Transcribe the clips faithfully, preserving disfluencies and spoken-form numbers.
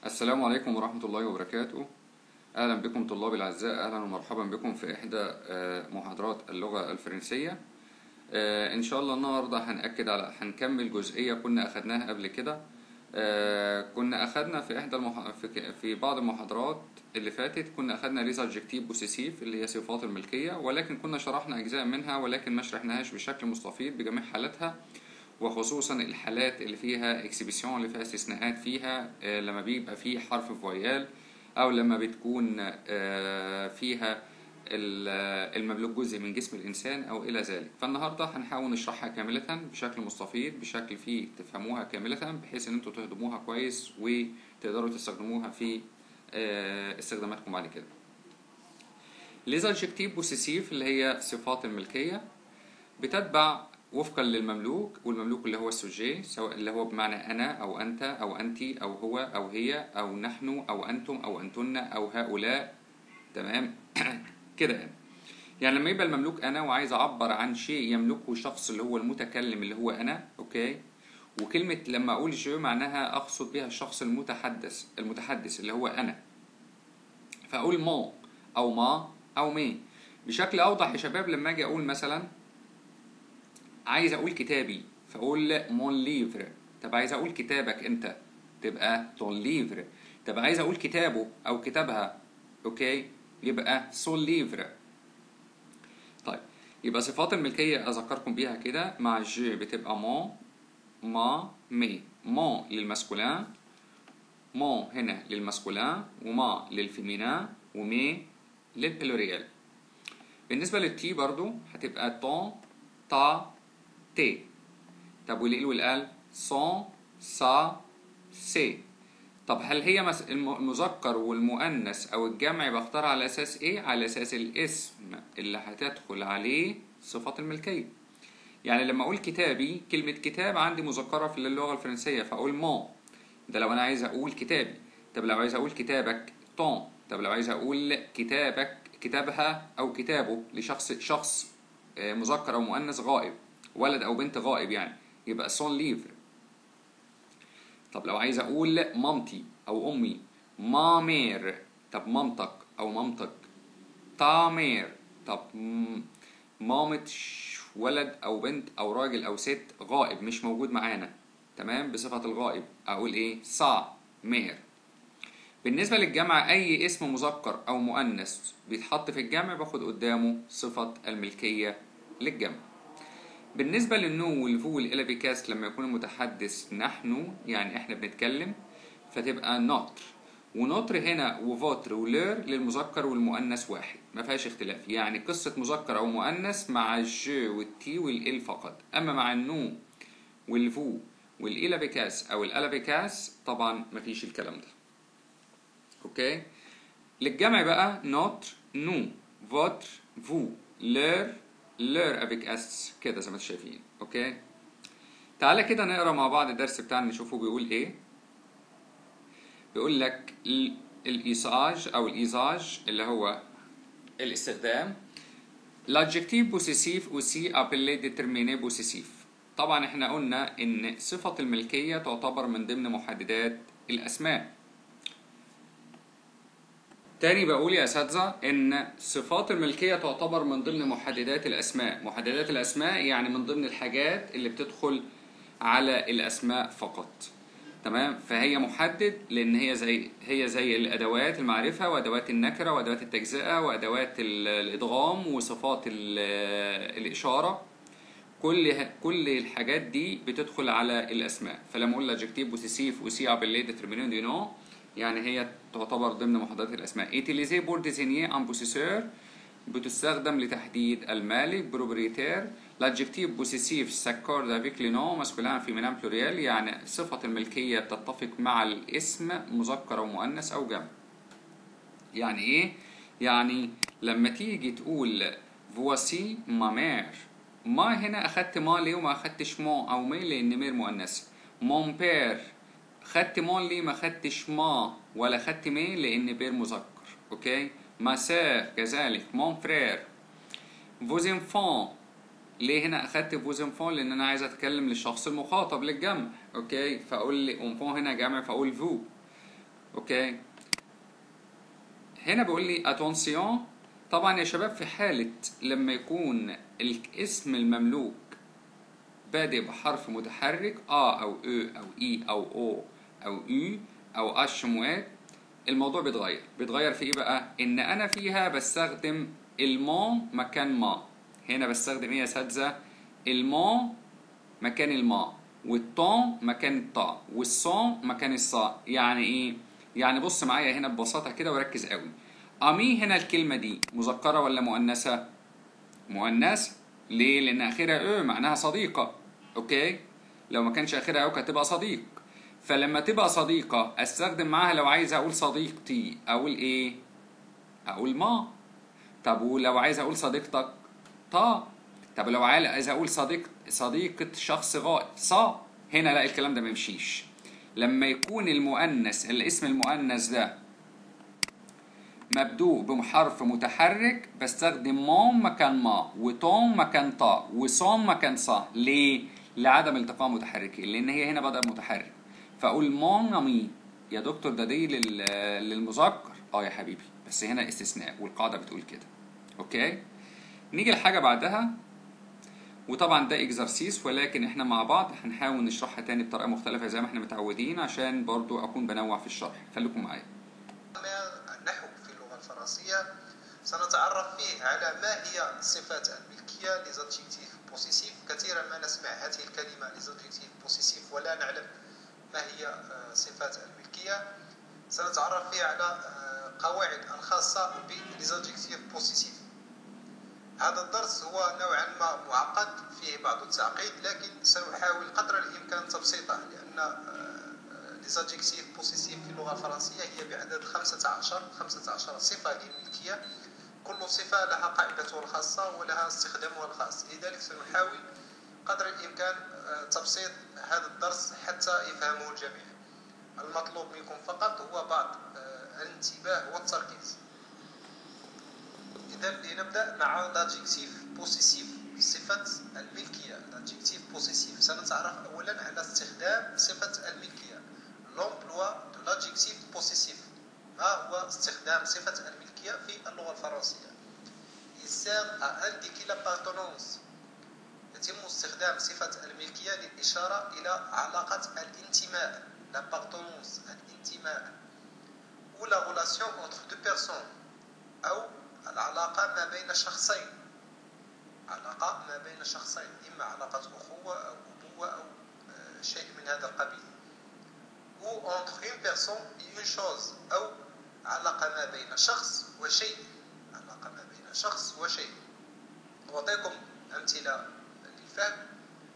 السلام عليكم ورحمة الله وبركاته. أهلا بكم طلابي الأعزاء، أهلا ومرحبا بكم في إحدى آه، محاضرات اللغة الفرنسية. آه، إن شاء الله النهاردة هنأكد على هنكمل جزئية كنا أخدناها قبل كده. آه، كنا أخدنا في إحدى المح... في... ك- في بعض المحاضرات اللي فاتت كنا أخدنا ليز أدجكتيف بوسيسيف اللي هي صفات الملكية، ولكن كنا شرحنا أجزاء منها ولكن ما شرحناهاش بشكل مستفيض بجميع حالاتها، وخصوصا الحالات اللي فيها اكسبسيون اللي فيها استثناءات فيها، آه، لما بيبقى فيه حرف فويال او لما بتكون آه، فيها ال- المملوك جزء من جسم الانسان او الى ذلك. فالنهارده هنحاول نشرحها كامله بشكل مستفيض، بشكل فيه تفهموها كامله، بحيث ان انتوا تهضموها كويس وتقدروا تستخدموها في آه، استخداماتكم بعد كده. Les adjectifs possessifs اللي هي صفات الملكيه بتتبع وفقا للمملوك، والمملوك اللي هو السوجي، سواء اللي هو بمعنى أنا أو أنت أو أنتي أو هو أو هي أو نحن أو أنتم أو أنتن أو هؤلاء. تمام كده يعني. يعني لما يبقى المملوك أنا وعايز أعبر عن شيء يملكه شخص اللي هو المتكلم اللي هو أنا، أوكي، وكلمة لما أقول جو معناها أقصد بها الشخص المتحدث المتحدث اللي هو أنا، فأقول مو أو ما أو مي. بشكل أوضح يا شباب لما أجي أقول مثلا عايز اقول كتابي فاقول مون ليفر. طب عايز اقول كتابك انت تبقى تون ليفر. طب عايز اقول كتابه او كتابها، اوكي، يبقى سون ليفر. طيب يبقى صفات الملكية اذكركم بيها كده، مع جو بتبقى مون ما مي. مون للماسكولين، مون هنا للماسكولين، وما للفيمينان، ومي للبلوريال. بالنسبة للتي برضو هتبقى تون تا تي. طب والإل والآل صون سا سي. طب هل هي المذكر والمؤنث أو الجمع بختار على أساس إيه؟ على أساس الاسم اللي هتدخل عليه صفات الملكية. يعني لما أقول كتابي، كلمة كتاب عندي مذكرة في اللغة الفرنسية فأقول مون، ده لو أنا عايز أقول كتابي. طب لو عايز أقول كتابك طون. طب لو عايز أقول كتابك كتابها أو كتابه لشخص شخص مذكر أو مؤنث غائب، ولد أو بنت غائب يعني، يبقى سون ليفر. طب لو عايز اقول مامتي او امي مامير، طب مامتك او مامتك تامير. طب مامة ولد او بنت او راجل او ست غائب مش موجود معانا، تمام، بصفة الغائب اقول ايه؟ سا مير. بالنسبة للجمع اي اسم مذكر او مؤنث بيتحط في الجمع باخد قدامه صفة الملكية للجمع. بالنسبة للنو والفو والإلافيكاس لما يكون المتحدث نحن، يعني احنا بنتكلم، فتبقى نوتر. ونوتر هنا وفوتر ولير للمذكر والمؤنث واحد، ما فيهاش اختلاف، يعني قصة مذكر أو مؤنث مع الجو والتي والإل فقط. أما مع النو والفو والإلافيكاس أو الألافيكاس طبعا ما فيش الكلام ده. أوكي. للجمع بقى نوتر نو فوتر فو لير لير افيك اس كده زي ما انتم شايفين. اوكي، تعالى كده نقرا مع بعض الدرس بتاعنا نشوفه بيقول ايه. بيقول لك الايساج او الايزاج اللي هو الاستخدام. l'adjectif possessif aussi appelé déterminé possessif. طبعا احنا قلنا ان صفة الملكية تعتبر من ضمن محددات الاسماء. تاني بقول يا أساتذة إن صفات الملكية تعتبر من ضمن محددات الأسماء. محددات الأسماء يعني من ضمن الحاجات اللي بتدخل على الأسماء فقط، تمام. فهي محدد لأن هي زي هي زي الأدوات المعرفة وأدوات النكرة وأدوات التجزئة وأدوات الإدغام وصفات الإشارة. كل كل الحاجات دي بتدخل على الأسماء. فلما أقول l'adjectif possessif aussi appelé déterminant du nom يعني هي تعتبر ضمن محددات الأسماء. utilisé pour désigner un possesseur بتستخدم لتحديد المالك propriétaire. l'adjectif possessif s'accorde avec le nom masculin féminin pluriel يعني صفة الملكية تتفق مع الاسم مذكر أو مؤنث أو جمع. يعني إيه؟ يعني لما تيجي تقول voici ma mère، ما هنا أخدت ما ليه وما أخدتش مو أو مي لأن مير مؤنث. mon père خدت مون ليه ما خدتش ما ولا خدت مي لان بير مذكر. اوكي. ما سير كذلك. مون فرير. فوز انفون ليه هنا اخدت فوز انفون لان انا عايز اتكلم للشخص المخاطب للجمع. اوكي، فاقول لي انفون هنا جمع فاقول فو. اوكي. هنا بيقول لي اتونسيون. طبعا يا شباب في حالة لما يكون الاسم المملوك بادئ بحرف متحرك ا او او او اي او او او يو او اش موات، الموضوع بيتغير. بيتغير في ايه بقى؟ ان انا فيها بستخدم المون مكان ما. هنا بستخدم ايه يا اساتذه؟ المون مكان الما، والطون مكان الطا، والصون مكان الصا. يعني ايه؟ يعني بص معايا هنا ببساطه كده وركز قوي. امي هنا الكلمه دي مذكره ولا مؤنثه؟ مؤنثه. ليه؟ لان اخرها او معناها صديقه. اوكي. لو ما كانش اخرها او كانت تبقى صديق. فلما تبقى صديقه استخدم معاها لو عايز اقول صديقتي اقول ايه؟ اقول ما. طب ولو عايز اقول صديقتك؟ طا. طب لو عايز اقول صديق صديقة شخص غائب؟ صا. هنا لا، الكلام ده ما يمشيش. لما يكون المؤنث الاسم المؤنث ده مبدوء بحرف متحرك بستخدم مون مكان ما، وتون مكان طا، وصون مكان صا. ليه؟ لعدم التقاء متحركين، لان هي هنا بدأ متحرك. فاقول مون امي. يا دكتور ده دي للمذكر. اه يا حبيبي، بس هنا استثناء والقاعده بتقول كده. اوكي. نيجي لحاجه بعدها، وطبعا ده اكزرسيس ولكن احنا مع بعض هنحاول نشرحها تاني بطريقه مختلفه زي ما احنا متعودين عشان برضو اكون بنوع في الشرح. خليكم معايا. النحو في اللغه الفرنسيه سنتعرف فيه على ما هي صفات الملكيه لزادجيكتيف بوسيسيف. كثيرا ما نسمع هذه الكلمه لزادجيكتيف بوسيسيف ولا نعلم ما هي صفات الملكيه. سنتعرف فيه على قواعد الخاصه بلزادجيكتيف بوسيسيف. هذا الدرس هو نوعا ما معقد فيه بعض التعقيد، لكن سنحاول قدر الامكان تبسيطه، لان لزادجيكتيف بوسيسيف في اللغه الفرنسيه هي بعدد خمسة عشر خمسة عشر صفه للملكيه. كل صفه لها قاعدتها الخاصه ولها استخدامها الخاص، لذلك سنحاول قدر الامكان تبسيط هذا الدرس حتى يفهمه الجميع. المطلوب منكم فقط هو بعض الانتباه والتركيز. إذا لنبدأ مع l'adjectif possessif، صفة الملكية. l'adjectif possessif سنتعرف أولا على استخدام صفة الملكية. l'emploi de l'adjectif possessif. ما هو استخدام صفة الملكية في اللغة الفرنسية؟ il sert à indiquer l'appartenance. يتم استخدام صفة الملكية للإشارة إلى علاقة الانتماء. l'appartenance، الانتماء. ou la relation entre deux personnes، أو العلاقة ما بين شخصين. علاقة ما بين شخصين، إما علاقة أخوة أو أبوة أو شيء من هذا القبيل. ou entre une personne et une chose، أو علاقة ما بين شخص وشيء. علاقة ما بين شخص وشيء. أعطيكم أمثلة للفهم.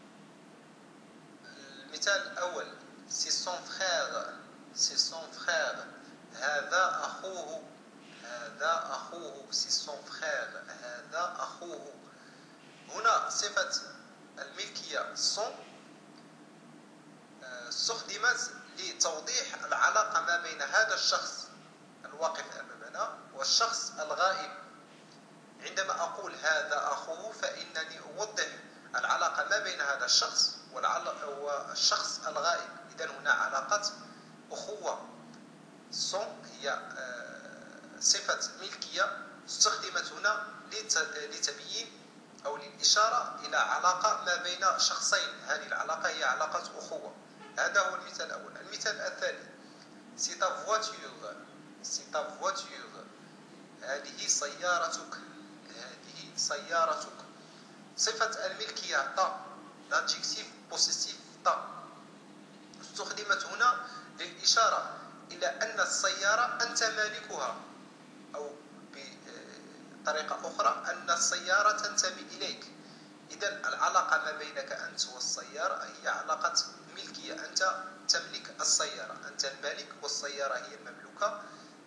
المثال الأول c'est son frère، c'est son frère. هذا أخوه. هذا أخوه c'est son frère. هذا أخوه. هنا صفة الملكية son استخدمت لتوضيح العلاقة ما بين هذا الشخص الواقف أمامنا والشخص الغائب. عندما أقول هذا أخوه فإنني أوضح العلاقة ما بين هذا الشخص والشخص الغائب. إذن هنا علاقة أخوة. son هي صفة ملكية استخدمت هنا لتبيين أو للإشارة إلى علاقة ما بين شخصين. هذه العلاقة هي علاقة أخوة. هذا هو المثال الأول. المثال الثاني c'est ta voiture، c'est ta voiture. هذه سيارتك. هذه سيارتك. صفة الملكية تا، l'adjectif possessif تا، استخدمت هنا للإشارة إلى أن السيارة أنت مالكها، أو بطريقة أخرى أن السيارة تنتمي إليك. إذن العلاقة ما بينك أنت والسيارة هي علاقة ملكية. أنت تملك السيارة، أنت المالك والسيارة هي المملوكة.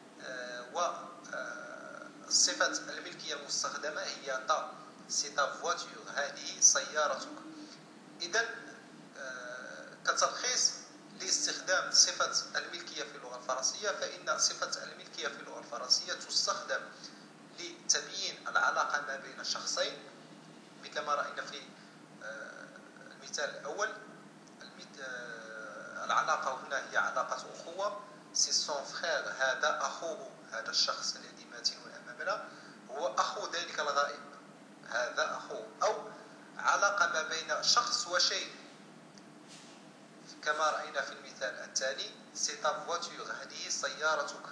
وصفة الملكية المستخدمة هي تا، c'est ta voiture. هذه سيارتك. إذن كتلخيص لاستخدام صفة الملكية في اللغة الفرنسية، فإن صفة الملكية في اللغة الفرنسية تستخدم لتبيين العلاقة ما بين شخصين، مثل ما رأينا في المثال الأول. العلاقة هنا هي علاقة أخوة، سي سون فخير، هذا أخوه، هذا الشخص الذي ماتن أمامنا هو أخو ذلك الغائب، هذا أخوه. أو علاقة ما بين شخص وشيء كما رأينا في المثال التالي، سي تا فواتور، هذه سيارتك.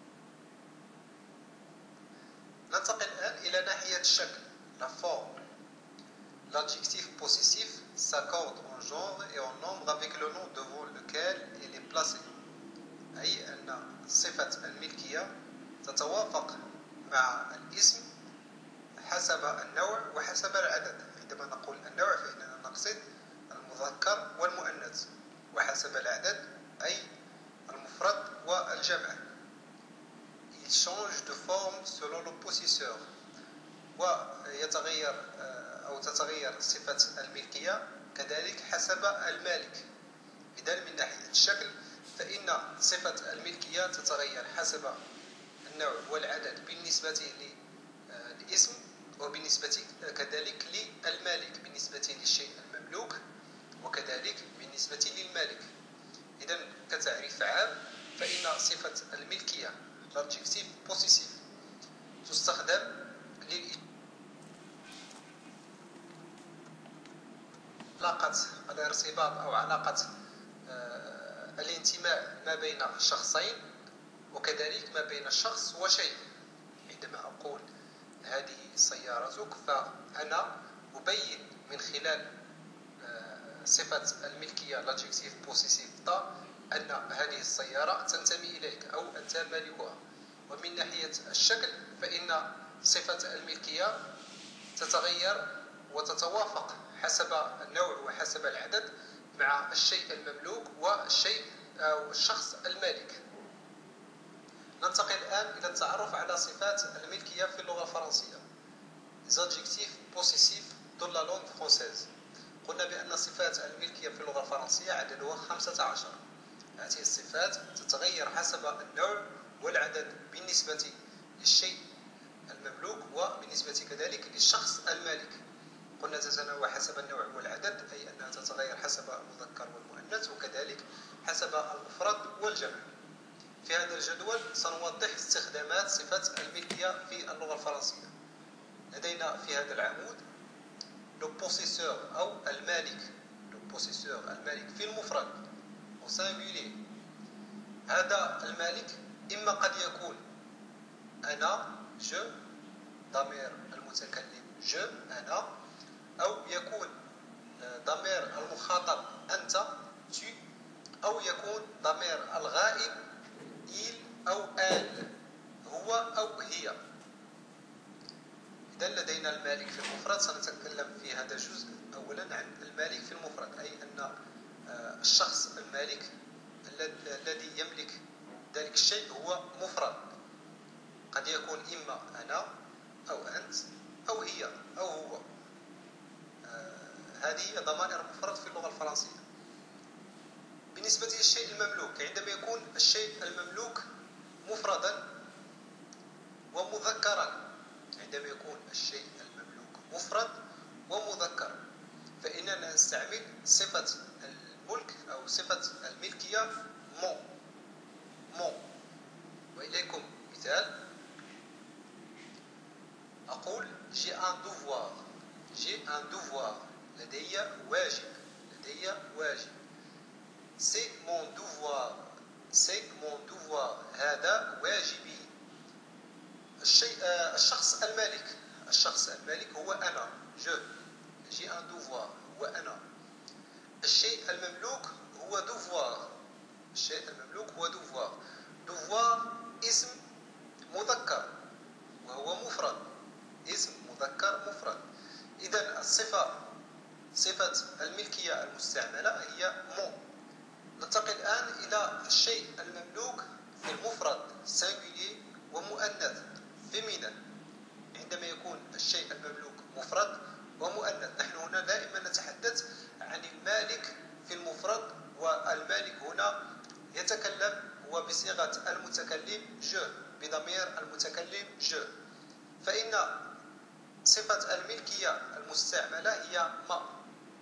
ننتقل الآن إلى ناحية الشكل، لا فورم. L'adjectif possessif s'accorde en genre et en nombre avec le nom devant lequel il est placé. أي أن صفة الملكية تتوافق مع الاسم حسب النوع وحسب العدد. عندما نقول النوع فإننا نقصد المذكر والمؤنث، وحسب العدد أي المفرد والجمع. Il change de forme selon le possesseur. ويتغير أو تتغير صفة الملكية كذلك حسب المالك. إذن من ناحية الشكل فإن صفة الملكية تتغير حسب النوع والعدد بالنسبة للاسم، وبالنسبة كذلك للمالك بالنسبة للشيء المملوك، وكذلك بالنسبة للمالك. إذن كتعريف عام فإن صفة الملكية l'adjectif possessif تستخدم لعلاقة الارتباط أو علاقة الانتماء ما بين شخصين، وكذلك ما بين شخص وشيء. عندما أقول هذه سيارتك فأنا أبين من خلال صفة الملكية l'adjectif possessif تا أن هذه السيارة تنتمي إليك أو أنت مالكها. ومن ناحية الشكل فإن صفة الملكية تتغير وتتوافق حسب النوع وحسب العدد مع الشيء المملوك والشيء أو الشخص المالك. ننتقل الآن إلى التعرف على صفات الملكية في اللغة الفرنسية. Les adjectifs possessifs de la langue française. قلنا بأن صفات الملكية في اللغة الفرنسية عددها خمسة عشر. هذه الصفات تتغير حسب النوع والعدد بالنسبة للشيء المملوك وبالنسبة كذلك للشخص المالك. قلنا تتنوع حسب النوع والعدد، أي أنها تتغير حسب المذكر والمؤنث وكذلك حسب المفرد والجمع. في هذا الجدول سنوضح استخدامات صفة الملكية في اللغة الفرنسية. لدينا في هذا العمود لو بوسيسور أو المالك، لو بوسيسور المالك في المفرد أو سينغولير. هذا المالك إما قد يكون أنا جو، ضمير المتكلم جو أنا، أو يكون ضمير المخاطب أنت tu، أو يكون ضمير الغائب il أو elle، هو أو هي. إذن لدينا المالك في المفرد. سنتكلم في هذا الجزء أولا عن المالك في المفرد، أي أن الشخص المالك الذي يملك ذلك الشيء هو مفرد، قد يكون إما أنا أو أنت أو هي أو هو. هذه هي ضمائر المفرد في اللغة الفرنسية. بالنسبة للشيء المملوك، عندما يكون الشيء المملوك مفردا ومذكرا، عندما يكون الشيء المملوك مفرد ومذكر فإننا نستعمل صفة الملك أو صفة الملكية مون مون. وإليكم مثال، أقول j'ai un devoir، j'ai un devoir، لدي واجب، لدي واجب. c'est mon devoir، c'est mon devoir، هذا واجبي. الشيء الشخص المالك، الشخص المالك هو أنا je، j'ai un devoir هو أنا. الشيء المملوك هو devoir، الشيء المملوك هو devoir. devoir اسم مذكر وهو مفرد، اسم مذكر مفرد. إذن الصفة صفة الملكية المستعملة هي مون. ننتقل الآن إلى الشيء المملوك في المفرد singulier ومؤنث féminin. عندما يكون الشيء المملوك مفرد ومؤنث، نحن هنا دائما نتحدث عن المالك في المفرد، والمالك هنا يتكلم هو بصيغة المتكلم je، بضمير المتكلم je. فإن صفة الملكية المستعملة هي ما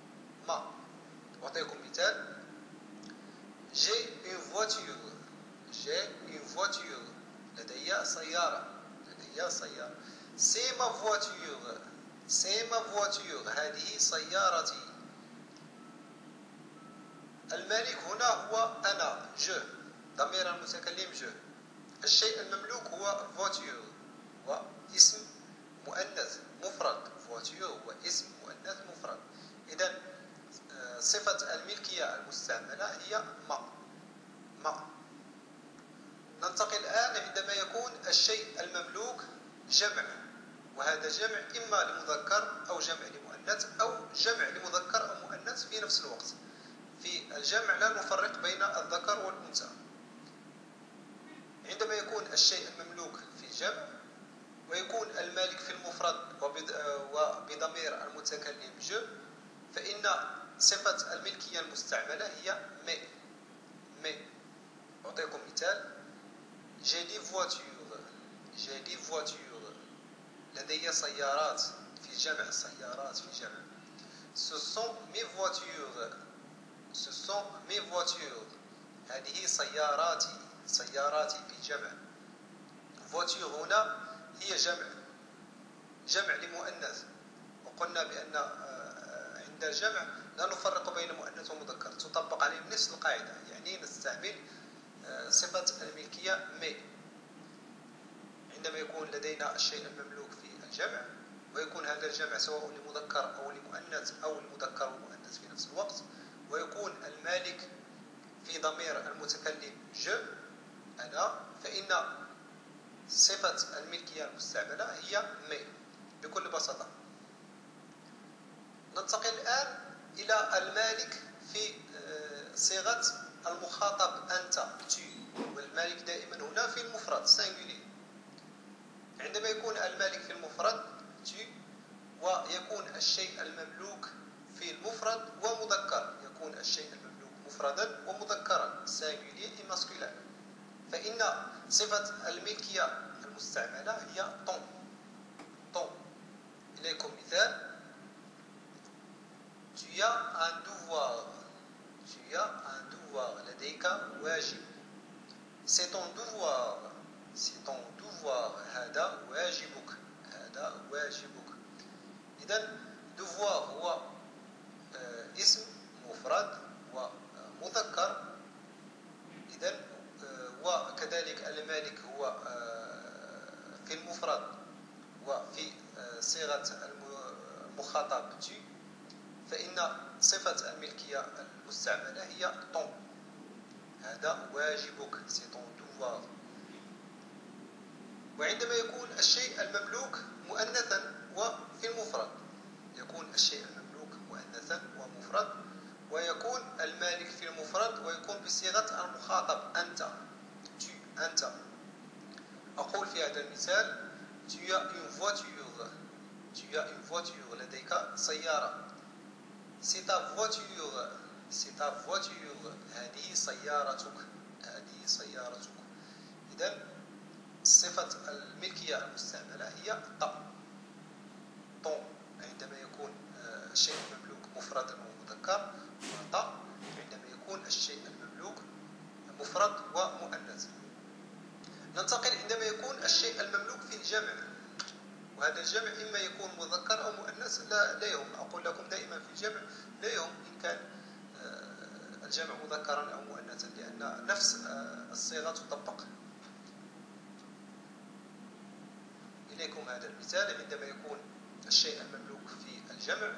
ما. أعطيكم مثال، j'ai une voiture، j'ai une voiture. لدي سيارة. لدي سيارة. c'est ma voiture. c'est ma voiture. هذه سيارتي. المالك هنا هو أنا. je. ضمير المتكلم je. الشيء المملوك هو voiture. هو اسم مؤنث مفرد. voiture هو اسم مؤنث مفرد. إذن صفة الملكية المستعملة هي ما. ما. ننتقل الآن عندما يكون الشيء المملوك جمع، وهذا جمع إما لمذكر أو جمع لمؤنث أو جمع لمذكر أو مؤنث في نفس الوقت. في الجمع لا نفرق بين الذكر والأنثى. عندما يكون الشيء المملوك في جمع ويكون المالك في المفرد وبضمير المتكلم je، فإن صفة الملكية المستعملة هي مي. مي. أعطيكم مثال. j'ai des voitures. j'ai des voitures. لدي سيارات في جمع. سيارات في جمع. ce sont mes voitures. ce sont mes voitures. هذه سياراتي. سياراتي في جمع. voiture هنا هي جمع. جمع لمؤنث. وقلنا بأن عند الجمع لا نفرق بين مؤنث ومذكر، تطبق عليه نفس القاعدة، يعني نستعمل صفة الملكية مي عندما يكون لدينا الشيء المملوك في الجمع، ويكون هذا الجمع سواء لمذكر أو لمؤنث أو لمذكر ومؤنث في نفس الوقت، ويكون المالك في ضمير المتكلم je أنا، فإن صفة الملكية المستعملة هي مي بكل بساطة. ننتقل الآن إلى المالك في صيغة المخاطب أنت tu، والمالك دائما هنا في المفرد singulier. عندما يكون المالك في المفرد tu، ويكون الشيء المملوك في المفرد ومذكر، يكون الشيء المملوك مفردا ومذكرا singulier et masculin، فإن صفة الملكية المستعملة هي ton. ton. إليكم مثال. tu as un devoir. tu as un devoir. لديك واجب. c'est ton devoir. c'est ton devoir. هذا واجبك. هذا واجبك. إذن devoir هو اسم مفرد ومذكر. إذن وكذلك المالك هو في المفرد وفي صيغة المخاطب tu، فإن صفة الملكية المستعملة هي ton. هذا واجبك. c'est ton devoir. وعندما يكون الشيء المملوك مؤنثا وفي المفرد، يكون الشيء المملوك مؤنثا ومفرد، ويكون المالك في المفرد ويكون بصيغة المخاطب أنت tu. أنت. أقول في هذا المثال tu as une voiture. tu as une voiture. لديك سيارة. c'est ta voiture. c'est ta voiture. هذه سيارتك. هذه سيارتك. إذن صفة الملكية المستعملة هي تا. ton. عندما يكون الشيء المملوك مفردا ومذكر، وتا عندما يكون الشيء المملوك مفرد ومؤنث. ننتقل عندما يكون الشيء المملوك في الجمع، وهذا الجمع إما يكون مذكر أو مؤنث. لا, لا يهم. أقول لكم دائما في الجمع لا يهم إن كان الجمع مذكرا أو مؤنثا، لأن نفس الصيغة تطبق. إليكم هذا المثال. عندما يكون الشيء المملوك في الجمع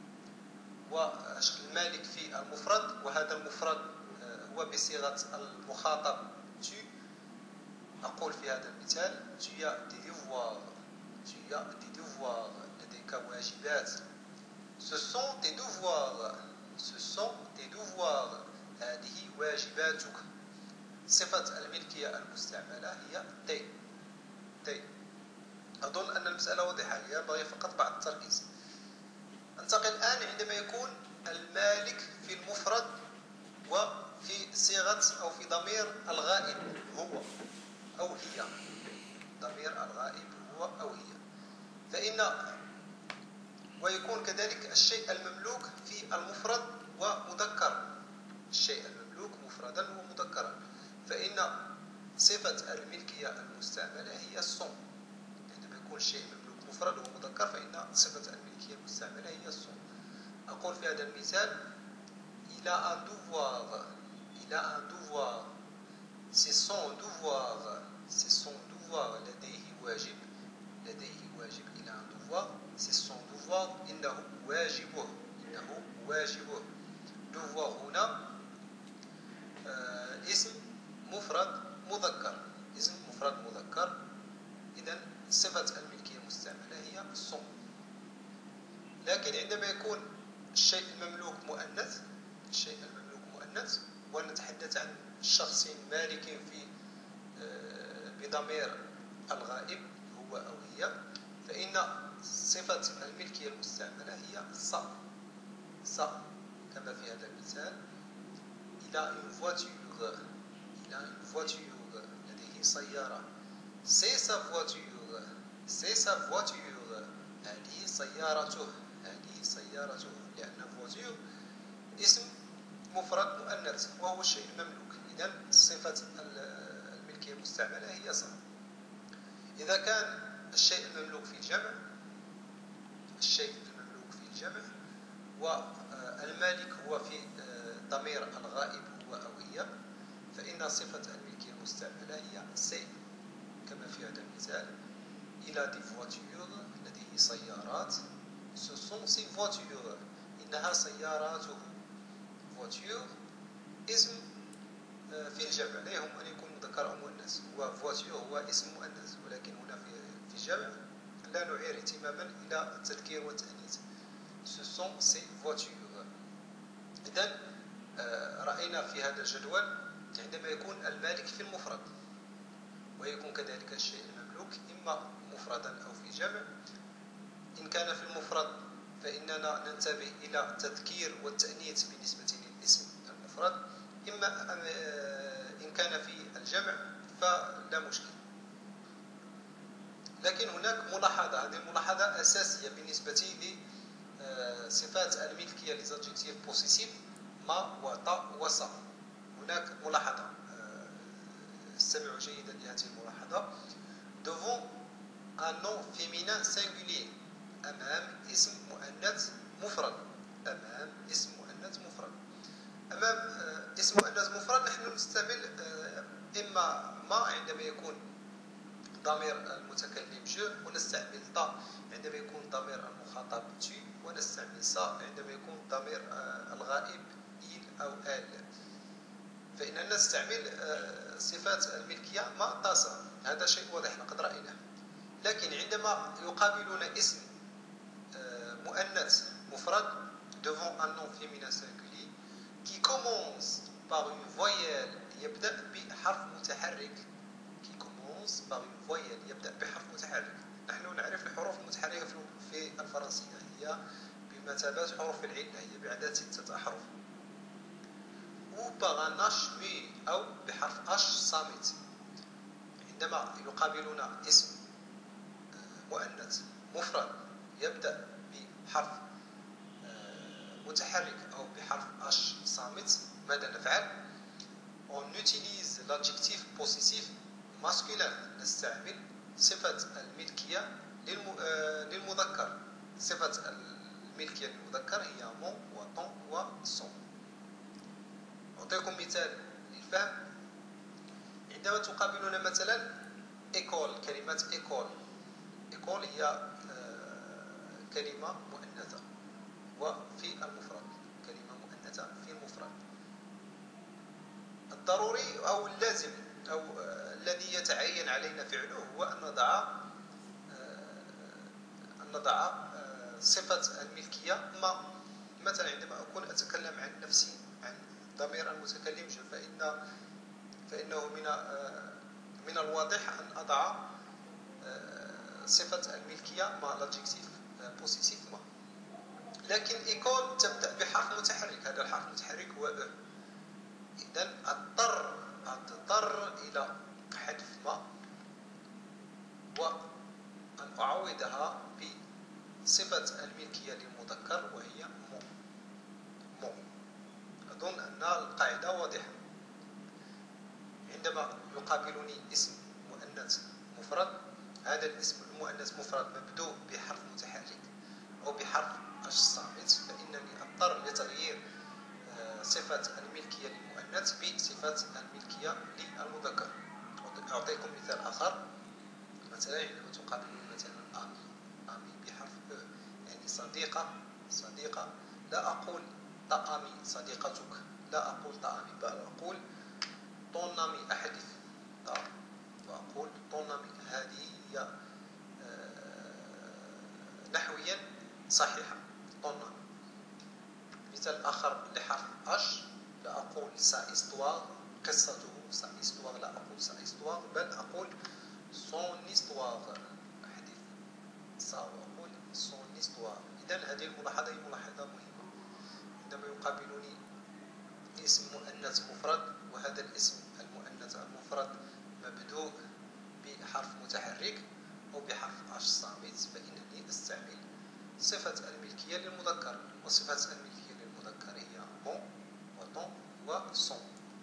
والمالك في المفرد، وهذا المفرد هو بصيغة المخاطب tu، أقول في هذا المثال tu as des devoirs. tu as des devoirs. لديك واجبات. ce sont tes devoirs. ce sont tes devoirs. هذه واجباتك. صفة الملكية المستعملة هي تي. تي. أظن أن المسألة واضحة، ينبغي فقط بعض التركيز. انتقل الآن عندما يكون المالك في المفرد وفي صيغة أو في ضمير الغائب هو أو هي. ضمير الغائب هو أو هي، فإن ويكون كذلك الشيء المملوك في المفرد ومذكر. الشيء المملوك مفردا ومذكرا، فإن صفة الملكية المستعملة هي الصون. عندما يكون الشيء مملوك مفرد ومذكر فإن صفة الملكية المستعملة هي الصون. أقول في هذا المثال il a un devoir il a un devoir c'est son devoir c'est son devoir لديه واجب لديه واجب il a un devoir c'est son devoir إنه واجبه إنه واجبه devoir هنا آه اسم مفرد مذكر اسم مفرد مذكر. إذن صفة الملكية المستعملة هي الصون. لكن عندما يكون الشيء المملوك مؤنث الشيء المملوك مؤنث ونتحدث عن شخص مالك في بضمير الغائب هو أو هي فإن صفة الملكية المستعملة هي صا صا كما في هذا المثال il a une voiture il a une voiture لديه سيارة c'est sa voiture c'est sa voiture هذه سيارته هذه سيارته لأن voiture اسم مفرد مؤنث وهو الشيء المملوك. إذن صفة الملكية المستعملة هي صا. إذا كان الشيء المملوك في الجمع الشيء المملوك في الجمع والمالك هو في ضمير الغائب هو أو هي فإن صفة الملكية المستعملة هي سي كما في هذا المثال il a des voitures لديه سيارات ce sont ses voitures إنها سياراته. voiture اسم في الجمع لا يهم أن يكون مذكر أو مؤنث وvoiture هو اسم مؤنث ولكن هنا في في الجمع لا نعير اهتماما إلى التذكير والتأنيث ce sont ses voitures. إذن رأينا في هذا الجدول عندما يكون المالك في المفرد ويكون كذلك الشيء المملوك إما مفردا أو في جمع. إن كان في المفرد فإننا ننتبه إلى التذكير والتأنيث بالنسبة للاسم المفرد إما إن كان في الجمع فلا مشكل. لكن هناك ملاحظة هذه الملاحظة أساسية بالنسبة لصفات الملكية les adjectifs possessifs ما وطا وصا. هناك ملاحظة استمعوا جيدا لهذه الملاحظة devant un nom féminin singulier أمام اسم مؤنث مفرد أمام اسم مؤنث مفرد أمام اسم مؤنث مفرد نحن نستعمل إما ما عندما يكون ضمير المتكلم جو ونستعمل طا عندما يكون ضمير المخاطب tu ونستعمل صا عندما يكون ضمير الغائب il أو elle. فإننا نستعمل صفات الملكية ما طاسا هذا شيء واضح لقد رأيناه. لكن عندما يقابلنا اسم مؤنث مفرد devant un nom féminin singulier qui commence par une voyelle يبدأ بحرف متحرك qui commence par une voyelle يبدأ بحرف متحرك. نحن نعرف الحروف المتحركة في الفرنسية هي بمثابة حروف العلة هي بعدد ستة أحرف ou par un H muet أو بحرف H صامت. عندما يقابلنا اسم مؤنث مفرد يبدأ بحرف متحرك أو بحرف H صامت ماذا نفعل؟ on utilise l'adjectif possessif masculin نستعمل صفة الملكية للمذكر. صفة الملكية للمذكر هي mon وطن وصون. أعطيكم مثال للفهم. عندما تقابلنا مثلا إيكول كلمة إيكول إيكول هي كلمة مؤنثة وفي المفرد كلمة مؤنثة في المفرد. الضروري أو اللازم أو الذي يتعين علينا فعله هو أن نضع أن نضع صفة الملكية ما. مثلا عندما أكون أتكلم عن نفسي عن ضمير المتكلم فإن فإنه من من الواضح أن أضع صفة الملكية مع l'adjectif possessif ما. لكن إيكول تبدأ بحرف متحرك هذا الحرف المتحرك هو أ. إذن أضطر أضطر إلى حذف ما وأن أعوضها بصفة الملكية للمذكر وهي مو مو. أظن أن القاعدة واضحة. عندما يقابلني اسم مؤنث مفرد، هذا الاسم المؤنث مفرد مبدوء بحرف متحرك أو بحرف اش صامت، فإنني أضطر لتغيير صفة الملكية للمؤنث بصفة الملكية للمذكر. أعطيكم مثال آخر. مثلا عندما تقابلني مثلا أمي، أمي بحرف أ، يعني صديقة، صديقة، لا أقول طأمي صديقتك، لا أقول طأمي، بل أقول طون أمي، أحذف طا وأقول طون أمي. هذه هي نحويا صحيحة، طون أمي. مثال آخر لحرف أش، لا أقول سا إستوار قصته، سا إستوار، لا أقول سا إستوار بل أقول سون إستوار، أحذف سا وأقول سون إستوار. إذن هذه الملاحظة هي ملاحظة مهمة. عندما يقابلني اسم مؤنث مفرد وهذا الاسم المؤنث المفرد مبدوء بحرف متحرك أو بحرف اش صامت، فإنني أستعمل صفة الملكية للمذكر، وصفة الملكية للمذكر هي مون وطون وسون.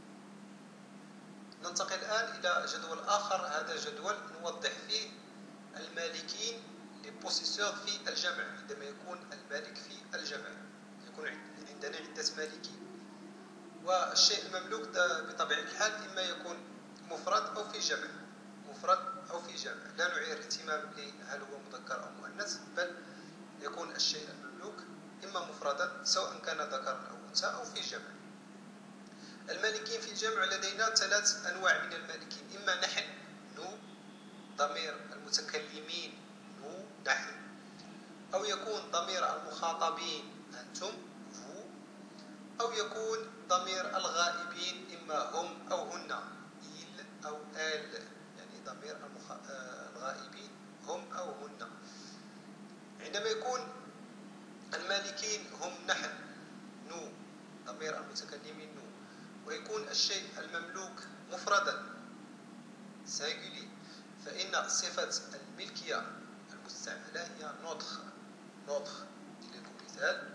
ننتقل الآن إلى جدول آخر. هذا جدول نوضح فيه المالكين لي بوسيسور في الجمع. عندما يكون المالك في الجمع يكون عندنا عدة مالكين، والشيء المملوك بطبيعة الحال إما يكون مفرد أو في جمع، مفرد أو في جمع، لا نعير اهتمام هل هو مذكر أو مؤنث، بل يكون الشيء المملوك إما مفردا سواء كان ذكرا أو أنثى أو في جمع. المالكين في الجمع لدينا ثلاث أنواع من المالكين: إما نحن نو، ضمير المتكلمين نو نحن، أو يكون ضمير المخاطبين أنتم فو، أو يكون ضمير الغائبين إما هم أو هن إل أو آل، يعني ضمير المخ... الغائبين هم أو هن. عندما يكون المالكين هم نحن نو، ضمير المتكلمين نو، ويكون الشيء المملوك مفردا سينغولي، فإن صفة الملكية المستعملة هي نوتخ. نوتخ. لكم مثال: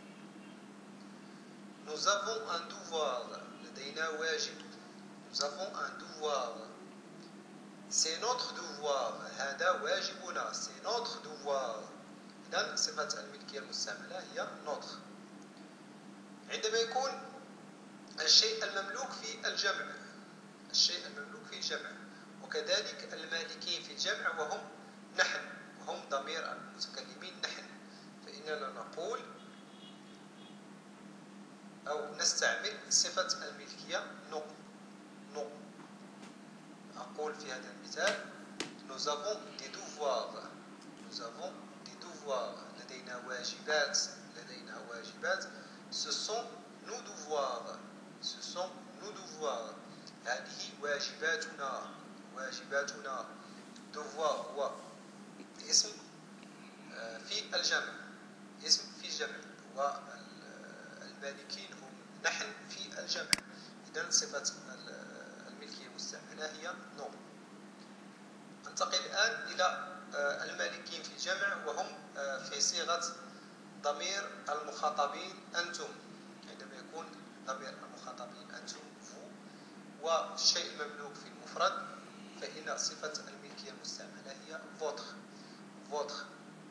Nous avons un devoir. لدينا واجب. Nous avons un devoir. C'est notre devoir. هذا واجبنا. C'est notre devoir. إذن صفة الملكية المستعملة هي نوتخ. عندما يكون الشيء المملوك في الجمع، الشيء المملوك في الجمع، وكذلك المالكين في الجمع وهم نحن، وهم ضمير المتكلمين نحن، فإننا نقول أو نستعمل صفة الملكية نو. نو. أقول في هذا المثال: Nous avons des devoirs. Nous avons des devoirs. لدينا واجبات. لدينا واجبات. Ce sont nos devoirs. Ce sont nos devoirs. هذه واجباتنا. واجباتنا. devoir هو اسم في الجمع، اسم في الجمع، والمالكين هم نحن في الجمع. إذن صفة الملكية المستعملة هي نو. ننتقل الآن إلى المالكين في الجمع وهم في صيغة ضمير المخاطبين أنتم. عندما يكون ضمير المخاطبين أنتم فو، والشيء المملوك في المفرد، فإن صفة الملكية المستعملة هي votre. votre.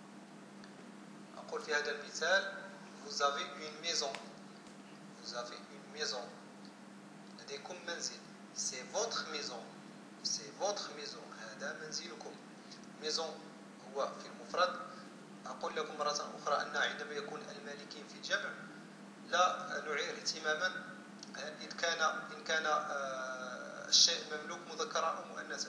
أقول في هذا المثال: Vous avez une maison. Vous avez une maison. لديكم منزل. C'est votre maison. C'est votre maison. هذا منزلكم. maison هو في المفرد. أقول لكم مرة أخرى أن عندما يكون المالكين في الجمع لا نعير اهتماما إن كان إن كان الشيء المملوك مذكرا أو مؤنثا،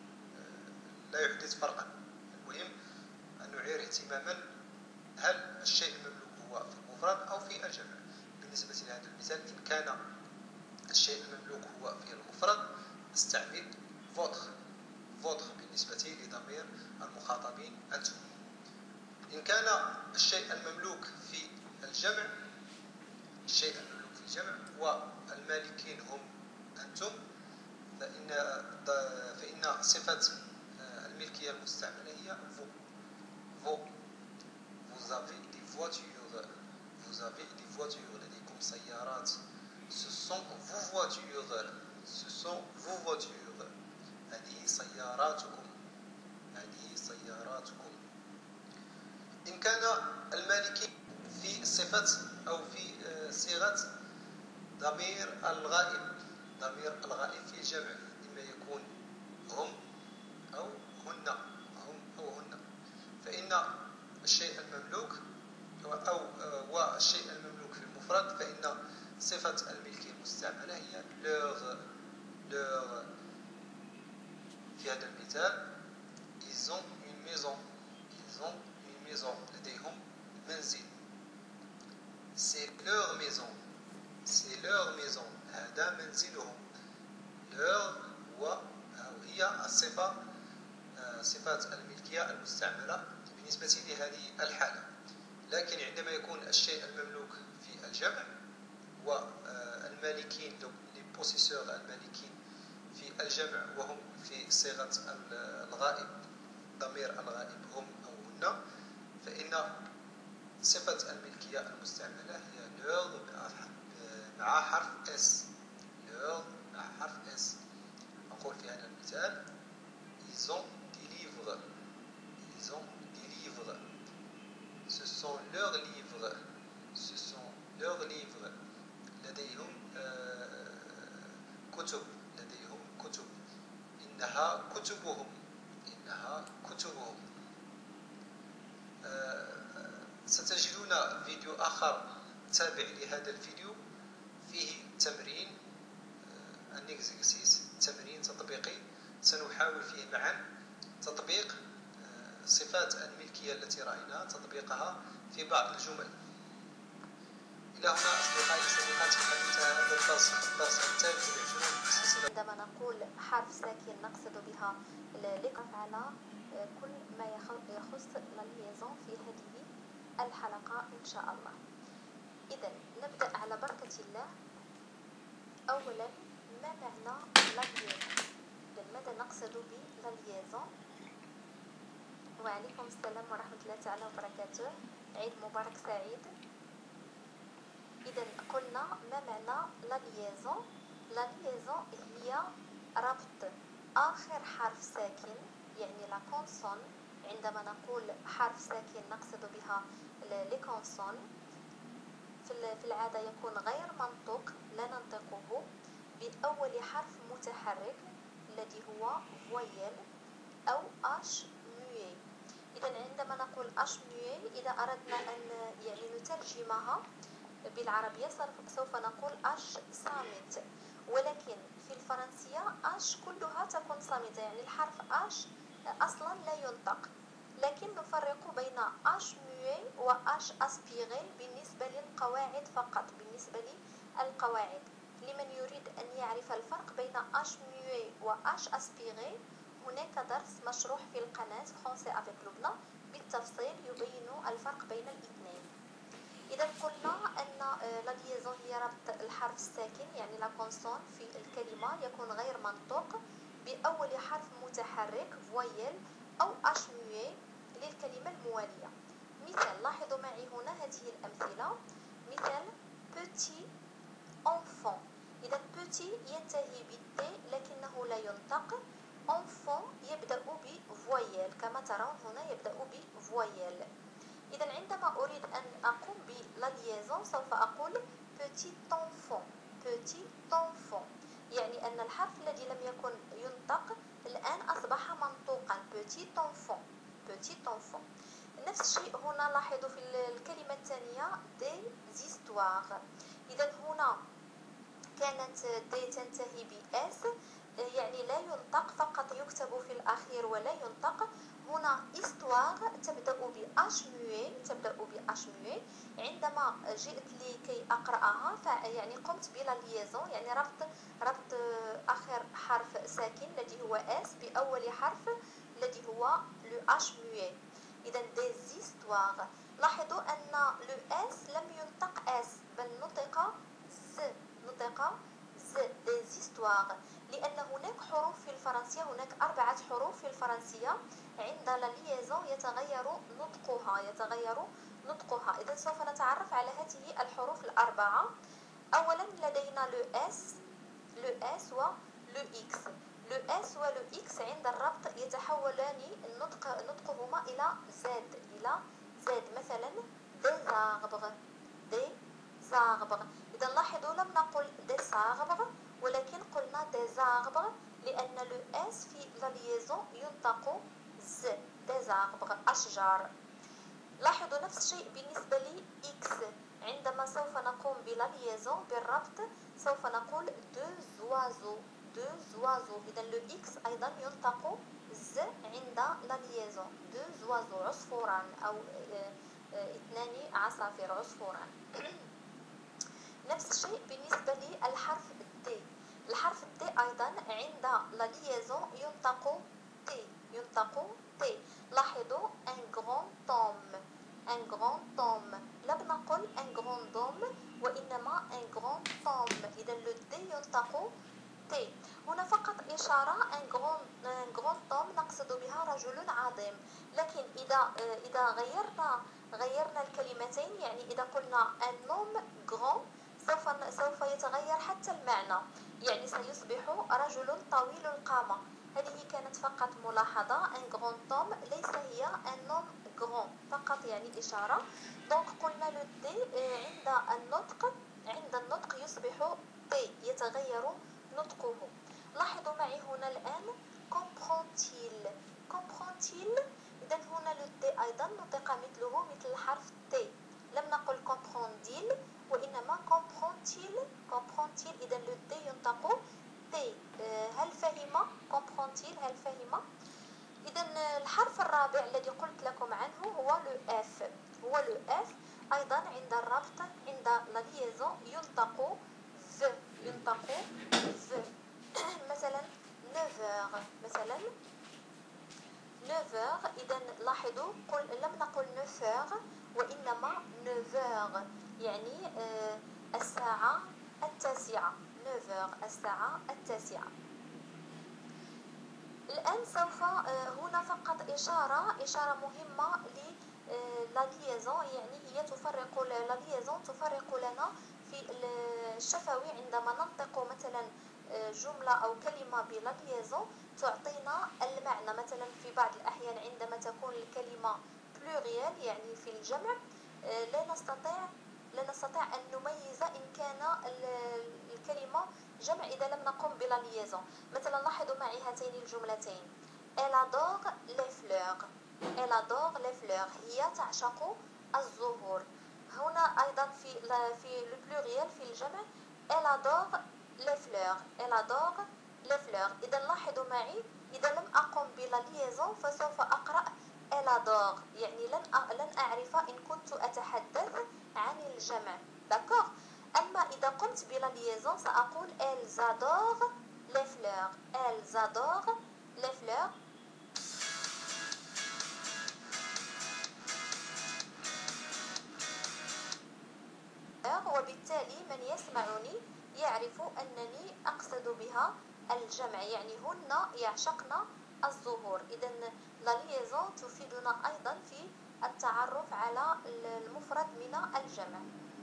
لا يحدث فرقا. المهم أن نعير اهتماما هل الشيء المملوك هو في المفرد أو في الجمع. بالنسبة لهذا المثال، إن كان الشيء المملوك هو في المفرد استعمل votre. votre بالنسبة لضمير المخاطبين أنتم. إن كان الشيء المملوك في الجمع، الشيء المملوك في الجمع والمالكين هم أنتم، فإن فإن صفة الملكية المستعملة هي vous. vous. Vous avez des voitures. Vous avez des voitures. لديكم سيارات. Ce sont vos voitures. Ce sont vos voitures. صفة أو في صيغة ضمير الغائب. ضمير الغائب في الجمع إما يكون هم أو هن، هم أو هن. فإن الشيء المملوك أو والشيء المملوك في المفرد، فإن صفة الملكية المستعملة هي leur. leur. في هذا المثال ils ont une maison. ils ont une maison. لديهم منزل. c'est leur maison. c'est leur maison. هذا منزلهم. leur وهي الصفة، صفات الملكية المستعملة بالنسبة لهذه الحالة. لكن عندما يكون الشيء المملوك في الجمع والمالكين les possesseurs المالكين في الجمع وهم في صيغة الغائب، ضمير الغائب هم أو هن، فإن صفة الملكية المستعملة هي leur مع حرف S. leur مع حرف S. أقول في هذا المثال ils ont des livres. ils ont des livres. ce sont leurs livres. ce sont leurs livres. لديهم كتب. لديهم كتب. إنها كتبهم. إنها كتبهم. ستجدون فيديو آخر تابع لهذا الفيديو فيه تمرين ان اكزرسيس، تمرين تطبيقي سنحاول فيه معا تطبيق صفات الملكية التي رأينا تطبيقها في بعض الجمل. إلى هنا أصدقائي صديقاتي قد انتهى هذا الدرس. الدرس التالي يعجبنا سلسلة. عندما نقول حرف ساكن نقصد بها لقف على كل ما يخص الليزون في هذه الحلقة إن شاء الله. إذا نبدأ على بركة الله. أولا ما معنى الليزون؟ ماذا نقصد بالليزون؟ وعليكم السلام ورحمة الله تعالى وبركاته. عيد مبارك سعيد. إذا قلنا ما معنى الليزون؟ الليزون هي ربط آخر حرف ساكن يعني لا كونسون. عندما نقول حرف ساكن نقصد بها لي كونسون. في العادة يكون غير منطوق لا ننطقه بأول حرف متحرك الذي هو فويل أو اش موي. إذا عندما نقول اش موي إذا أردنا أن يعني نترجمها بالعربية سوف نقول اش صامت، ولكن في الفرنسية اش كلها تكون صامتة، يعني الحرف اش أصلا لا ينطق، لكن نفرق بين اش موي و اش اسبيري بالنسبة للقواعد فقط. بالنسبة للقواعد لمن يريد أن يعرف الفرق بين اش موي و اش اسبيري هناك درس مشروح في القناة فرونسي افيك لبنى بالتفصيل يبين الفرق بين الاثنين. إذا قلنا أن لا ليزون هي ربط الحرف الساكن يعني لا كونسون في الكلمة يكون غير منطوق بأول حرف متحرك فويل أو اش موي للكلمة الموالية. مثال لاحظوا معي هنا هذه الأمثلة. مثال petit enfant. إذا petit ينتهي بالتي لكنه لا ينطق. enfant يبدأ بفويل كما ترون هنا يبدأ بفويل. إذا عندما أريد أن أقوم بالليزون سوف أقول petit enfant. petit enfant يعني أن الحرف الذي لم يكن ينطق الآن أصبح منطوقا. petit enfant. petit enfant. نفس الشيء هنا لاحظوا في الكلمة الثانية des histoires. إذا هنا كانت دي تنتهي بأس يعني لا ينطق فقط يكتب في الأخير ولا ينطق. هنا histoire تبدأ بأش موي تبدأ بأش موي. عندما جئت لكي أقرأها فيعني قمت بلا ليزون يعني ربط ربط آخر حرف ساكن الذي هو اس بأول حرف الذي هو لو اش موي. إذا des histoires. لاحظوا أن لو اس لم ينطق اس بل نطق ز نطق ز des histoires لأن هناك حروف في الفرنسية هناك أربعة حروف في الفرنسية عند الليزون يتغير نطقها يتغير نطقها. إذا سوف نتعرف على هذه الحروف الأربعة. أولا لدينا لو اس لو اس و لو اكس. لو اس ولو اكس عند الربط يتحولان النطق نطقهما إلى زد إلى زد. مثلا des arbres زاربغ. إذا لاحظوا لم نقل دي زاربغ ولكن قلنا دي زاربغ لأن لو اس في لا ليزون ينطق ز، دي زاربغ أشجار. لاحظوا نفس الشيء بالنسبة لي إكس، عندما سوف نقوم بلا ليزون بالربط سوف نقول دو زوازو، دو زوازو. إذا لو إكس أيضا ينطق ز عند لا ليزون، دو زوازو عصفوران أو اثنان عصافير عصفوران. نفس الشيء بالنسبة لي الحرف دي، الحرف دي أيضا عند لا ليزون ينطق تي، ينطق تي. لاحظوا ان غران توم، ان غران توم، لا نقول ان غران دوم وإنما ان غران توم. إذا لو دي ينطق تي. هنا فقط إشارة ان غران ان غران توم نقصد بها رجل عظيم، لكن إذا إذا غيرنا غيرنا الكلمتين، يعني إذا قلنا ان نوم غران سوف سوف يتغير حتى المعنى، يعني سيصبح رجل طويل القامة. هذه كانت فقط ملاحظة، ان غران توم ليس هي ان نوم غران، فقط يعني إشارة. دونك قلنا لو دي عند النطق، عند النطق يصبح تي، يتغير نطقه. لاحظوا معي هنا الآن comprend-il، comprend-il. إذا هنا لو دي أيضا نطق مثله مثل الحرف تي، لم نقل comprend-il وإنما comprend-il، comprend-il. إذا لو دي ينطق تي. هل فهم؟ comprend-il، هل فهم؟ إذا الحرف الرابع الذي قلت لكم عنه هو لو اف، هو لو اف أيضا عند الربط عند لا ليزون ينطق ف، ينطق ف. مثلا neuf heures، مثلا neuf heures. إذا لاحظوا قل لم نقل neuf heures وإنما neuf heures، يعني آه الساعة التاسعة، neuf heures الساعة التاسعة. الآن سوف هنا فقط إشارة إشارة مهمة لا ليزون، يعني هي تفرق لا ليزون تفرق لنا في الشفوي عندما ننطق مثلا جملة أو كلمة بلا ليزون تعطينا المعنى. مثلا في بعض الأحيان عندما تكون الكلمة بلوريال يعني في الجمع لا نستطيع لا نستطيع أن نميز إن كان الكلمة جمع إذا لم نقم بلا ليزون. مثلا لاحظوا معي هاتين الجملتين Elle adore les fleurs، Elle adore les fleurs، هي تعشق الزهور. هنا أيضا في في البلوريال في الجمع Elle adore les fleurs، Elle adore les fleurs. إذا لاحظوا معي إذا لم أقم بلا ليزون فسوف أقرأ Elle adore، يعني لن لن أعرف إن كنت أتحدث عن الجمع. داكوغ. أما إذا قمت بلا ليزون سأقول elles adorent les fleurs، elles adorent les fleurs. وبالتالي من يسمعني يعرف أنني أقصد بها الجمع، يعني هن يعشقن الزهور. إذا لا ليزون تفيدنا أيضا في التعرف على المفرد من الجمع.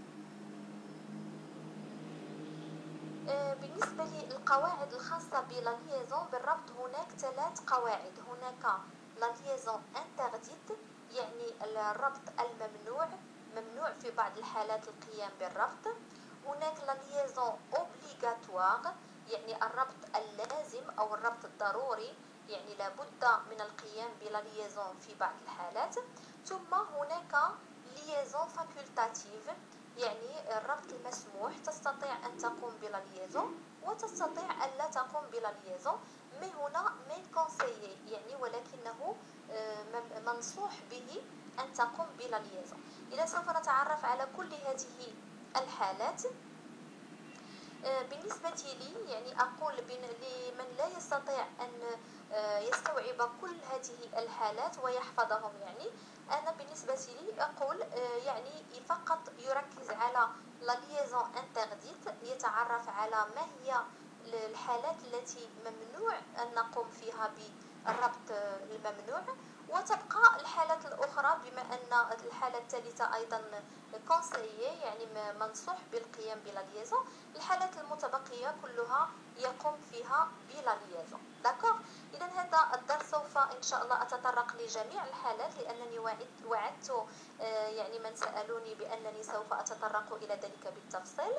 بالنسبة للقواعد الخاصة بلا ليزون بالربط هناك ثلاث قواعد. هناك لا ليزون انترديت يعني الربط الممنوع، ممنوع في بعض الحالات القيام بالربط. هناك لا ليزون اوبليغاتوار يعني الربط اللازم أو الربط الضروري، يعني لابد من القيام بلا ليزون في بعض الحالات. ثم هناك ليزون فاكولتاتيف يعني الربط المسموح، تستطيع أن تقوم بلا ليزون وتستطيع أن لا تقوم بلا ليزون، مي هنا مي كونسيي يعني ولكنه منصوح به أن تقوم بلا ليزون. إذا سوف نتعرف على كل هذه الحالات. بالنسبة لي يعني أقول لمن لا يستطيع أن يستوعب كل هذه الحالات ويحفظهم، يعني أنا بالنسبة لي أقول يعني فقط يركز على لا ليزون انترديت، يتعرف على ما هي الحالات التي ممنوع أن نقوم فيها بالربط الممنوع، وتبقى الحالات الأخرى بما أن الحالة الثالثة أيضا كونسيي يعني منصوح بالقيام بلا ليزون. الحالات المتبقية كلها يقوم فيها بلا ليزون. داكوغ. إذا إذا هذا الدرس سوف إن شاء الله أتطرق لجميع الحالات، لأنني وعدت, وعدت يعني من سألوني بأنني سوف أتطرق إلى ذلك بالتفصيل.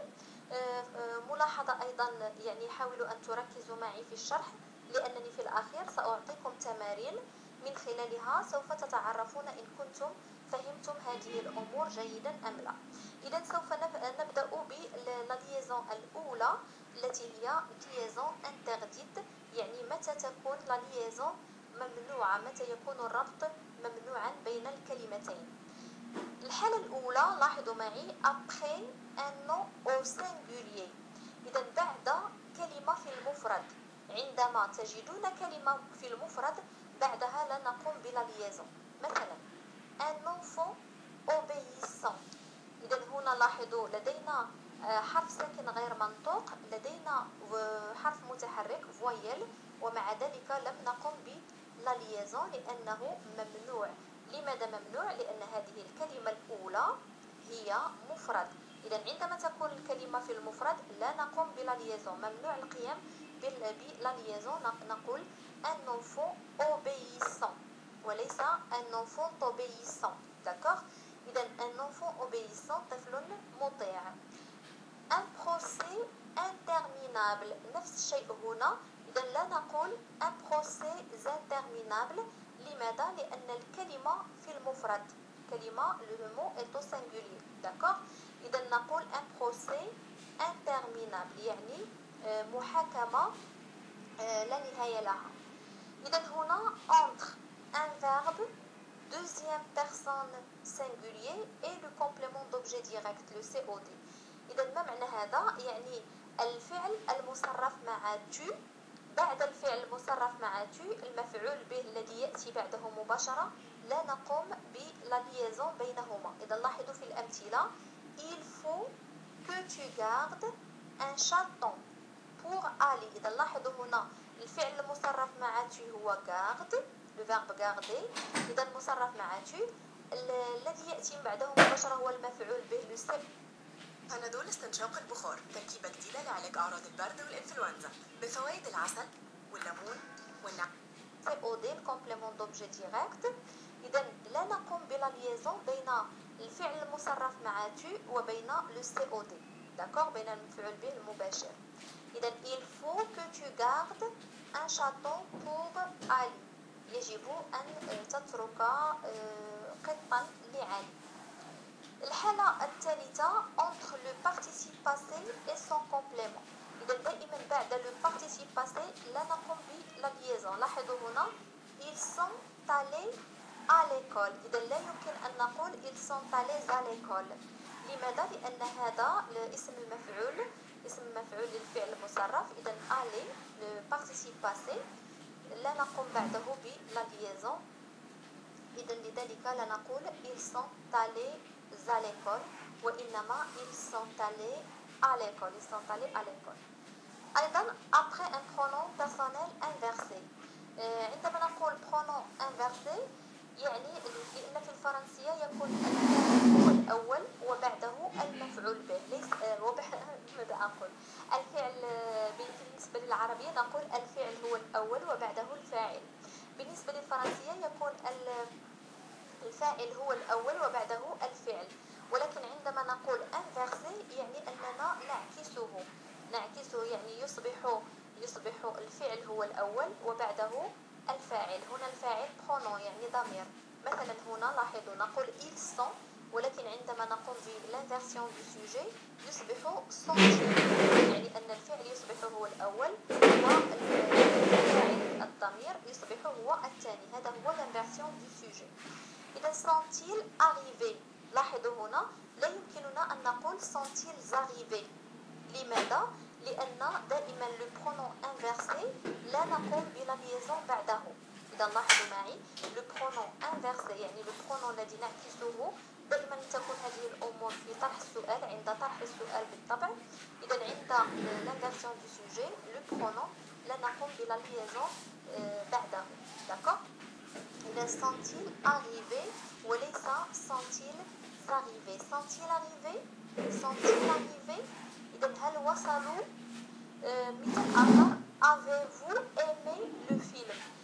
ملاحظة أيضا، يعني حاولوا أن تركزوا معي في الشرح، لأنني في الأخير سأعطيكم تمارين من خلالها سوف تتعرفون إن كنتم فهمتم هذه الأمور جيدا أم لا. إذا سوف نبدأ بالليزون الأولى التي هي ليزون انترديت، يعني متى تكون الليزون ممنوعة، متى يكون الربط ممنوعا بين الكلمتين. الحالة الأولى لاحظوا معي après un nom au singulier، إذا بعد كلمة في المفرد، عندما تجدون كلمة في المفرد بعدها لا نقوم بليزون. مثلا un enfant obéissant، إذا هنا لاحظوا لدينا حرف ساكن غير منطوق، لدينا حرف متحرك فويل، ومع ذلك لم نقم بليزون لأنه ممنوع. لماذا ممنوع؟ لأن هذه الكلمة الأولى هي مفرد، إذا عندما تكون الكلمة في المفرد لا نقوم بليزون، ممنوع القيام بليزون، نقول un enfant obéissant وليس un enfant obéissant. d'accord. إذا un enfant obéissant طفل مطيع. un procès interminable نفس الشيء هنا، إذا لا نقول un procès interminable. لماذا؟ لأن الكلمة في المفرد، كلمة le mot est au singulier. d'accord. إذا نقول un procès interminable يعني محاكمة لا نهاية لها. إذا هنا entre un verbe deuxième personne singulier et le complément d'objet direct le C O D. إذا ما معنى هذا؟ يعني الفعل المصرف مع tu، بعد الفعل المصرف مع tu المفعول به الذي يأتي بعده مباشرة لا نقوم بالليزون بينهما. إذا لاحظوا في الأمثلة il faut que tu gardes un chaton pour Ali. إذا لاحظوا هنا الفعل المصرف مع tu هو garde، le verbe garder. إذا المصرف مع tu الذي يأتي بعده مباشرة هو المفعول به le C. بنادول استنشاق البخار تركيبة جديدة لعلاج أعراض البرد والإنفلونزا بفوائد العسل والليمون والنعناع. C O D complément d'objet direct. إذا لا نقوم بليزون بين الفعل المصرف مع tu وبين le C O D. d'accord، بين المفعول به المباشر. إذا il faut que tu gardes un chaton pour Ali، يجب أن تترك قطا لعلي. الحالة الثالثة entre le participe passé et son complément، إذا دائما بعد le participe passé لا نقوم بالليزون. لاحظوا هنا ils sont allés à l'école، إذا لا يمكن أن نقول ils sont allés à l'école. لماذا؟ لأن هذا اسم المفعول، اسم المفعول للفعل المصرف. إذا aller le participe passé لا نقوم بعده بالليزون، إذا لذلك لا نقول ils sont allés à l'école، وإنما ils sont allés à l'école، ils sont allés à l'école. أيضا après un pronom personnel inversé، عندما نقول pronom inversé يعني لأن في الفرنسية يكون الفعل هو الأول وبعده المفعول به، ليس ماذا أقول الفعل بالنسبة للعربية نقول الفعل هو الأول وبعده الفاعل. بالنسبة للفرنسية يكون الفاعل هو الأول وبعده الفعل، ولكن عندما نقول inversé يعني أننا نعكسه، نعكسه يعني يصبح يصبح الفعل هو الأول وبعده الفاعل. هنا الفاعل pronom يعني ضمير. مثلا هنا لاحظوا نقول ils sont، ولكن عندما نقوم بالانفيرسيون دو سوجي يصبح sont، يعني أن الفعل يصبح هو الأول والفاعل الضمير يصبح هو الثاني. هذا هو الانفيرسيون دو سوجي. إذا sont-ils arrivés، لاحظوا هنا لا يمكننا أن نقول sont-ils arrivés. لماذا؟ لأن دائما le pronom inversé لا نقوم بليزون بعده. إذا لاحظوا معي le pronom inversé يعني le pronom الذي نعكسه، دائما تكون هذه الأمور في طرح السؤال، عند طرح السؤال بالطبع. إذا عند l'inversion du sujet le pronom لا نقوم بليزون بعده. d'accord. إذا sont-ils arrivés وليس sont-ils arrivés. sont-ils arrivés sont-ils arrivés إذا هل وصلوا. مثال آخر avez-vous aimé le film،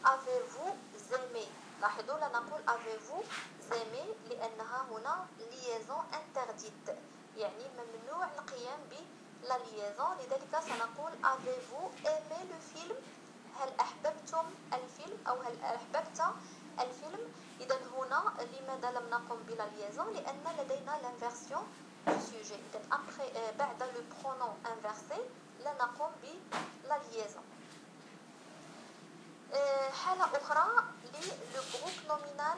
avez-vous aimé. لاحظوا لا نقول avez-vous aimé لأنها هنا liaison interdite، يعني ممنوع القيام ب la liaison. لذلك سنقول avez-vous aimé le film. هل أحببتم الفيلم أو هل أحببت الفيلم. إذا هنا لماذا لم نقم بلا liaison؟ لأن لدينا l'inversion du sujet. إذا après بعد le pronom inversé لا نقوم بلا liaison. حالة أخرى للو groupe nominal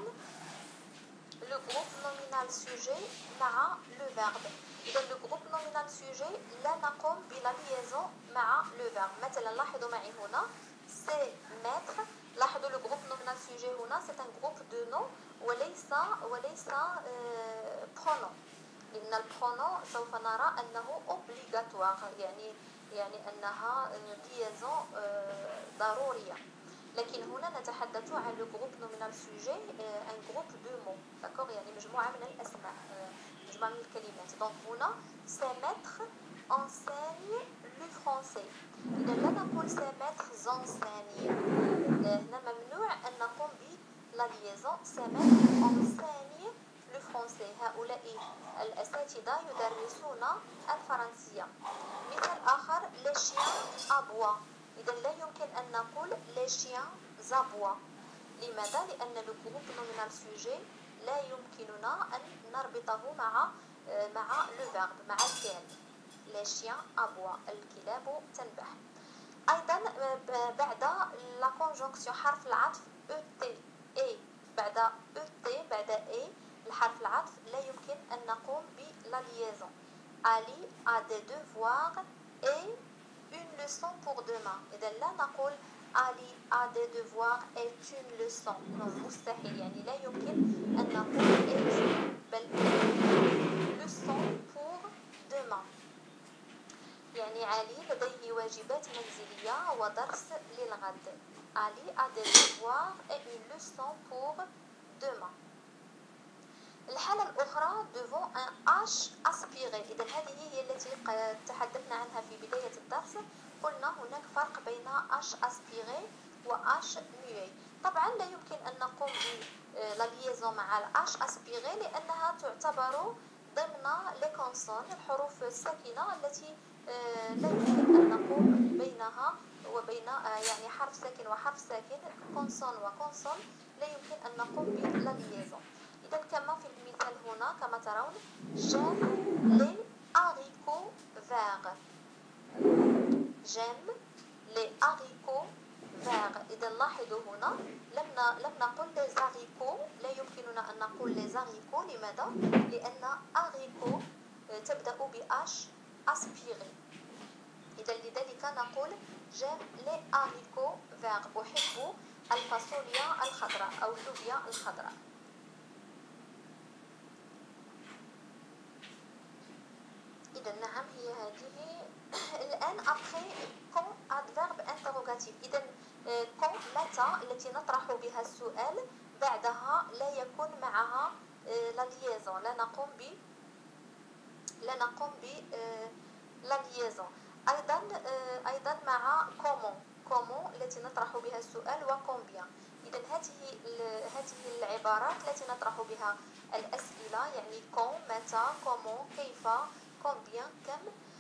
le groupe nominal sujet مع le verbe. إذا le groupe nominal sujet لا نقوم بلا liaison مع le verbe. مثلا لاحظوا معي هنا c'est maître. لاحظوا le groupe nominal sujet هنا c'est un groupe de nom وليس وليس euh, pronom. لأن البرونون سوف نرى أنه obligatoire، يعني يعني أنها liaison euh, ضرورية. لكن هنا نتحدث عن لو جروب نومينال سوجي ان جروب دو مو، داكوغ، يعني مجموعه من الاسماء، مجموعه من الكلمات. دونك هنا سي ماتر انسيني لو فرونسي. اذا لا نقول سي ماتر زونسيني، هنا ممنوع ان نقوم ب لا ليزون سي ماتر انسيني لو فرونسي. هؤلاء الاساتذه يدرسون الفرنسيه. مثال اخر لي شيان ابوا. إذا لا يمكن أن نقول les chiens aboient. لماذا؟ لأن le groupe nominal sujet لا يمكننا أن نربطه مع مع le verbe، مع الفعل. les chiens aboient، الكلاب تنبح. أيضا بعد la conjonction حرف العطف et et بعد et بعد et الحرف العطف لا يمكن أن نقوم ب la liaison. Ali a des devoirs et une leçon pour demain. إذا لا نقول Ali a des devoirs est une leçon. مستحيل، يعني لا يمكن أن نقول est بل une leçon pour demain. يعني علي لديه واجبات منزلية ودرس للغد. Ali a des devoirs et une leçon pour demain. الحالة الأخرى devant un H aspiré. إذا هذه هي التي تحدثنا عنها في بداية الدرس. قلنا هناك فرق بين H aspiré و H muet. طبعا لا يمكن أن نقوم بالليزون مع ال H aspiré لأنها تعتبر ضمن les consonnes، الحروف الساكنة التي لا يمكن أن نقوم بينها وبين يعني حرف ساكن وحرف ساكن، consonne وconsonne لا يمكن أن نقوم بالليزون. إذا كما في المثال هنا كما ترون j'aime les haricots verts. j'aime les haricots verts. إذا لاحظوا هنا لم لم نقل les haricots، لا يمكننا أن نقول les haricots. لماذا؟ لأن haricots تبدأ ب H aspiré. إذا لذلك نقول j'aime les haricots verts. أحب الفاصوليا الخضراء أو اللوبيا الخضراء. إذا نعم هي هذه. الآن après quand adverbe interrogatif. إذا quand متى التي نطرح بها السؤال بعدها لا يكون معها la liaison، لا نقوم ب لا نقوم ب la liaison. أيضا أيضا مع comment comment التي نطرح بها السؤال و combien. إذا هذه هذه العبارات التي نطرح بها الأسئلة، يعني quand متى، comment كيف، combien كم،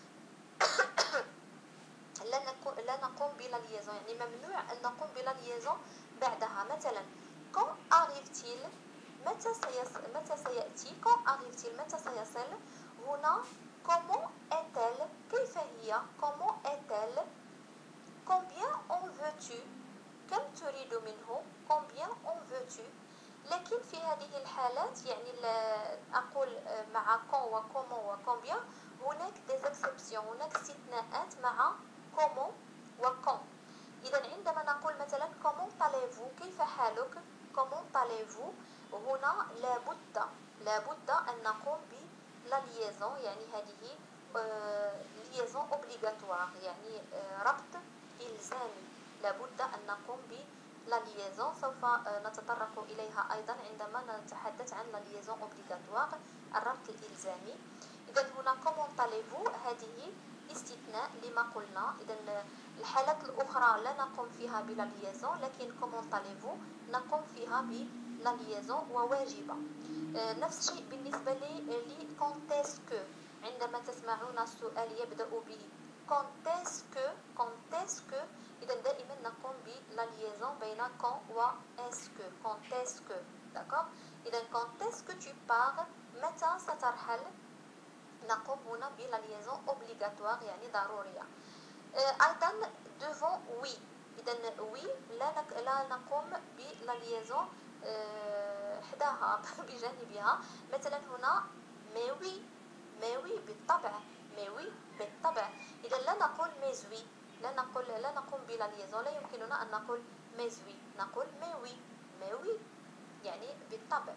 لا نقوم لا نقوم بلا liaison، يعني ممنوع أن نقوم بلا liaison بعدها. مثلا quand arrive-t-il، متى سيصل، متى سيأتي، quand arrive-t-il متى سيصل. هنا comment est-elle كيف هي، comment est-elle. combien en veux-tu كم تريد منه، combien en veux-tu. لكن في هذه الحالات يعني أقول مع quand و comment و combien هناك des exceptions، هناك استثناءات مع comment و quand. إذا عندما نقول مثلا comment allez-vous كيف حالك، comment allez-vous، هنا لابد لابد أن نقوم ب la liaison، يعني هذه liaison obligatoire، يعني ربط إلزامي، لابد أن نقوم ب la liaison. سوف نتطرق إليها أيضا عندما نتحدث عن la liaison obligatoire، الربط الإلزامي. إذا هنا comment allez-vous هذه استثناء لما قلنا. إذا الحالات الأخرى لا نقوم فيها بلا ليزون، لكن كومون طاليفو نقوم فيها بلا ليزون وواجبة. آه، نفس الشيء بالنسبة لي لي كونتيسكو، عندما تسمعون السؤال يبدأ ب كونتيسكو كونتيسكو، إذا دائما نقوم بلا ليزون بين كون و اسكو. كونتيسكو داكوغ. إذا كونتيسكو tu pars، متى سترحل، نقوم هنا بلا ليزون اوبليغاتوار يعني ضرورية. أيضا devant oui، إذا oui لا نك... لا نقوم بلا ليزون حداها بجانبها. مثلا هنا mais oui mais oui بالطبع mais oui بالطبع. إذا لا نقول mais oui، لا نقول لا نقوم بلا ليزون، لا يمكننا أن نقول mais oui، نقول mais oui mais oui يعني بالطبع.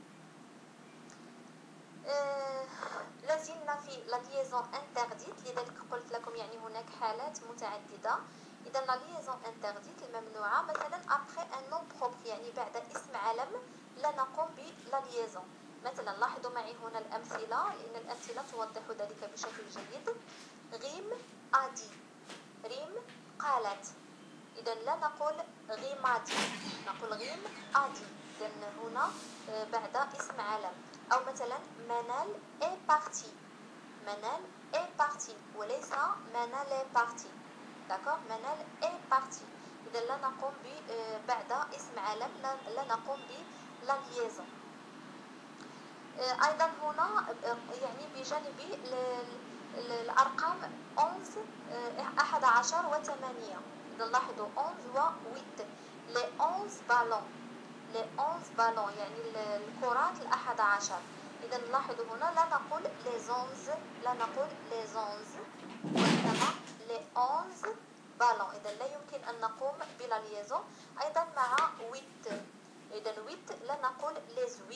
آه لازلنا في لا ليزون انترديت، لذلك قلت لكم يعني هناك حالات متعددة. إذا لا ليزون انترديت الممنوعة مثلا après un nom propre، يعني بعد اسم علم لا نقوم بلا ليزون. مثلا لاحظوا معي هنا الأمثلة، لأن الأمثلة توضح ذلك بشكل جيد. غيم أدي، ريم قالت، إذا لا نقول غيم أدي، نقول غيم أدي. إذا هنا بعد اسم علم. أو مثلا منال est parti، منال est parti وليس منال est parti. d'accord، منال est parti. إذا لا نقوم ب بعد اسم علم لا نقوم بلا ليزون. أيضا هنا يعني بجانب الأرقام أحد عشر و ثمانية. إذا لاحظوا أونز و ويت، لي أونز بالون، لي أونز بالون يعني الكرات الأحد عشر. إذا نلاحظوا هنا لا نقول لي زونز، لا نقول لي زونز، وإنما لي أونز بالون. إذا لا يمكن أن نقوم بلا ليزون. أيضا مع ويت، إذا ويت لا نقول لي زوي،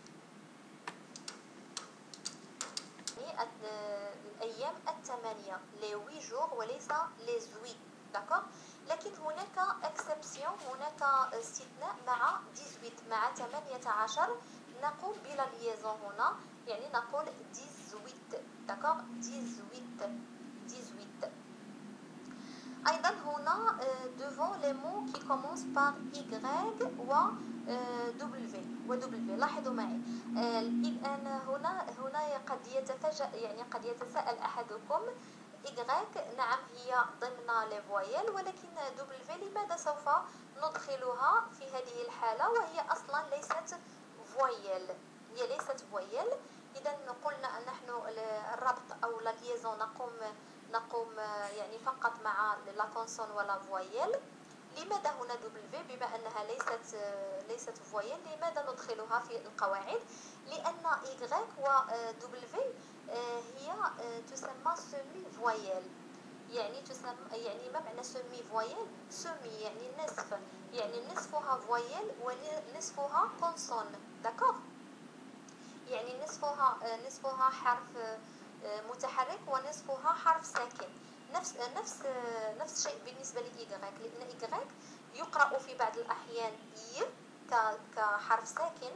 الأيام الثمانية، لي وي جور وليس لي زوي. داكوغ. لكن هناك اكسبسيون، هناك استثناء مع ثمانية عشر، مع ثمانية عشر نقوم بلا ليزون هنا، يعني نقول ثمانية. داكوغ، ثمانية ثمانية. أيضا هنا devant les mots qui commencent par Y و W و W. لاحظوا معي أنا هنا هنا قد يتفاجأ، يعني قد يتساءل أحدكم Y نعم هي ضمن لي فويل، ولكن W لماذا سوف ندخلها في هذه الحالة وهي أصلا ليست فويل، هي ليست فويل. إذا قلنا نحن الربط أو لا ليزون نقوم نقوم يعني فقط مع لا كونسون ولا فويل. لماذا هنا دبليو بما أنها ليست ليست فويل؟ لماذا ندخلها في القواعد؟ لأن إيغريك و دبليو هي تسمى سيمي فويل، يعني تسمى يعني ما معنى سيمي فويل؟ سيمي يعني نصف، يعني نصفها فويل ونصفها كونسون. داكوغ، يعني نصفها نصفها حرف متحرك ونصفها حرف ساكن. نفس نفس نفس الشيء بالنسبه لإيغريك، لان إيغريك يقرأ في بعض الاحيان ي كحرف ساكن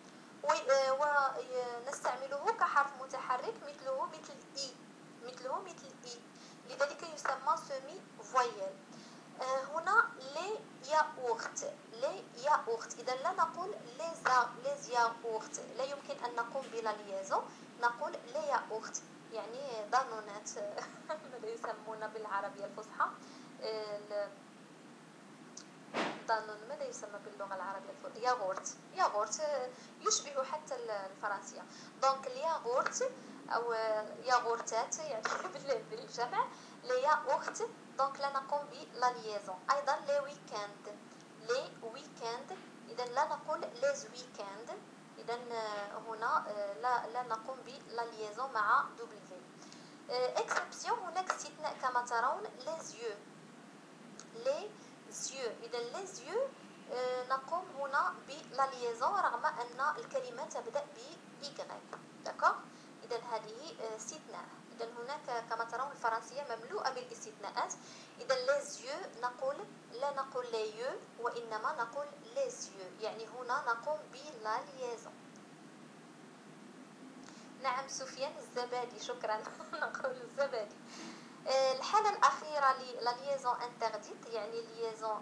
ونستعمله كحرف متحرك مثله مثل اي مثله مثل اي لذلك يسمى سيمي فويل. هنا لي ياغورت، لي ياغورت. اذا لا نقول لي زا لي ياغورت، لا يمكن ان نقوم بلا ليزون، نقول لي ياغورت يعني ضانونات ماذا يسمون بالعربية الفصحى دانون، ماذا يسمى باللغة العربية الفصحى؟ ياغورت. ياغورت يشبه حتى الفرنسية. دونك الياغورت أو ياغورتات يعني بالجمع لي ياغورت. دونك لا نقوم بلا ليزون. أيضا لي ويكاند، لي ويكاند. إذا لا نقول ليز ويكاند، إذا هنا لا لا نقوم بلا ليزون مع دبليو. اكسبسيون، هناك استثناء كما ترون لي زيو، لي زيو. إذا لي زيو نقوم هنا بلا ليزون رغم أن الكلمة تبدأ ب إيغريك. داكوغ، إذا هذه استثناء. إذا هناك كما ترون الفرنسية مملوءة بالاستثناءات. إذا لي زيو نقول لا نقول لي يو وإنما نقول لي زيو، يعني هنا نقوم بلا ليزون. نعم سفيان الزبادي، شكرا نقول الزبادي. الحالة الأخيرة ل la liaison interdite يعني liaison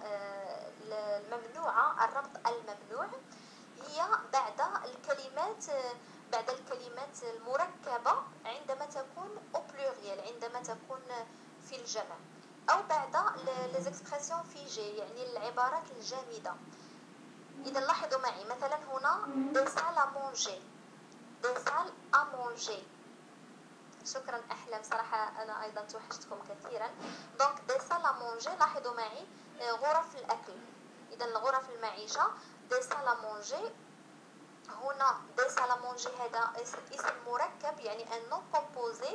الممنوعة، الربط الممنوع، هي بعد الكلمات بعد الكلمات المركبة عندما تكون au pluriel، عندما تكون في الجمع، أو بعد les expressions figées يعني العبارات الجامدة. إذا لاحظوا معي مثلا هنا des salles à manger، des salles à manger. شكرا أحلام، صراحة أنا أيضا توحشتكم كثيرا. دونك دي سال à manger، لاحظوا معي غرف الأكل، إذا غرف المعيشة دي سال à manger. هنا دي سال à manger هذا اسم مركب يعني ان نون كومبوزي،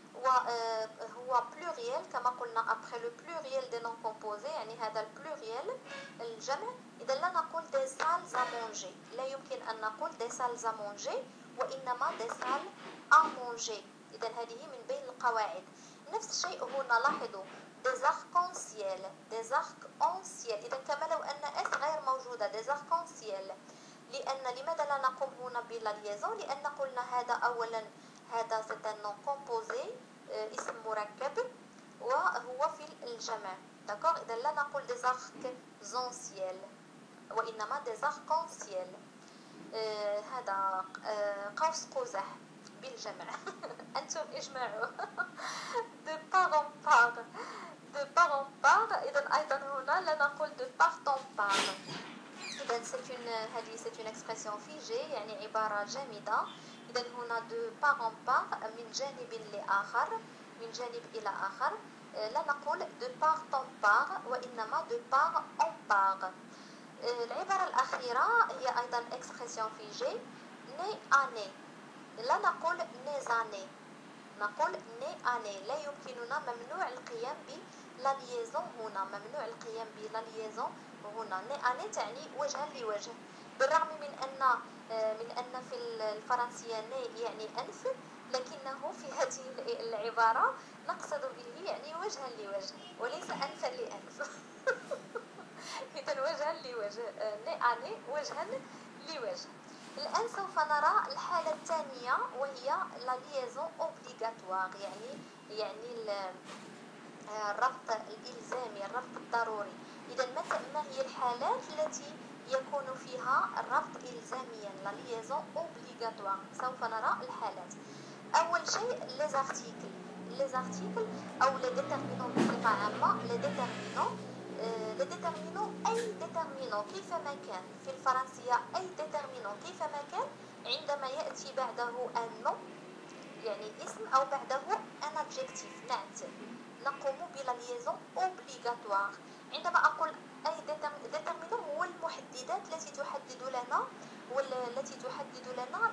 وهو بلوريال كما قلنا après le pluriel des non composés، يعني هذا البلوريال الجمع. إذا لا نقول دي سالز à manger، لا يمكن أن نقول دي سالز à manger، وإنما دي سال à manger. إذا هذه من بين القواعد. نفس الشيء هنا، لاحظوا des arcs-en-ciel، des arcs-en-ciel. إذا كما لو أن اس غير موجودة des arcs-en-ciel. لأن لماذا لا نقوم هنا بلا ليزون؟ لأن قلنا هذا أولا هذا c'est un nom composé، اسم مركب وهو في الجمع. داكوغ، إذا لا نقول des arcs-en-ciel وإنما des arcs-en-ciel. آه هذا آه قوس قزح بالجمع. أنتم اجمعوا. de part en part، de part en part. إذا أيضا هنا لا نقول de part en part. إذا c'est une هذه c'est une expression figée يعني عبارة جامدة. إذا هنا de part en part من جانب لآخر، من جانب إلى آخر. لا نقول de part en part وإنما de part en part. العبارة الأخيرة هي أيضا expression figée nez à nez. لا نقول nez à nez، نقول nez à nez. لا يمكننا، ممنوع القيام بلا liaison هنا، ممنوع القيام بلا liaison هنا. nez à nez تعني وجها لوجه، بالرغم من أن من أن في الفرنسية nez يعني أنف، لكنه في هذه العبارة نقصد به يعني وجها لوجه وليس أنفا لأنف. إذا وجها لوجه، nez à nez وجها لوجه. الآن سوف نرى الحالة الثانية وهي la liaison obligatoire، يعني يعني الربط الإلزامي، الربط الضروري. إذا ما هي الحالات التي يكون فيها الربط إلزاميا la liaison obligatoire؟ سوف نرى الحالات. أول شيء les articles، les articles أو les déterminants بصفة عامة. les déterminants لي ديتيرمينون أي ديتيرمينون كيفما كان، في الفرنسية أي ديتيرمينون كيفما كان عندما يأتي بعده ان نون يعني اسم أو بعده ان adjectif نعت، نقوم بلا ليزون اوبليغاتوار. عندما أقول أي ديتيرمينون هو المحددات التي تحدد لنا والتي تحدد لنا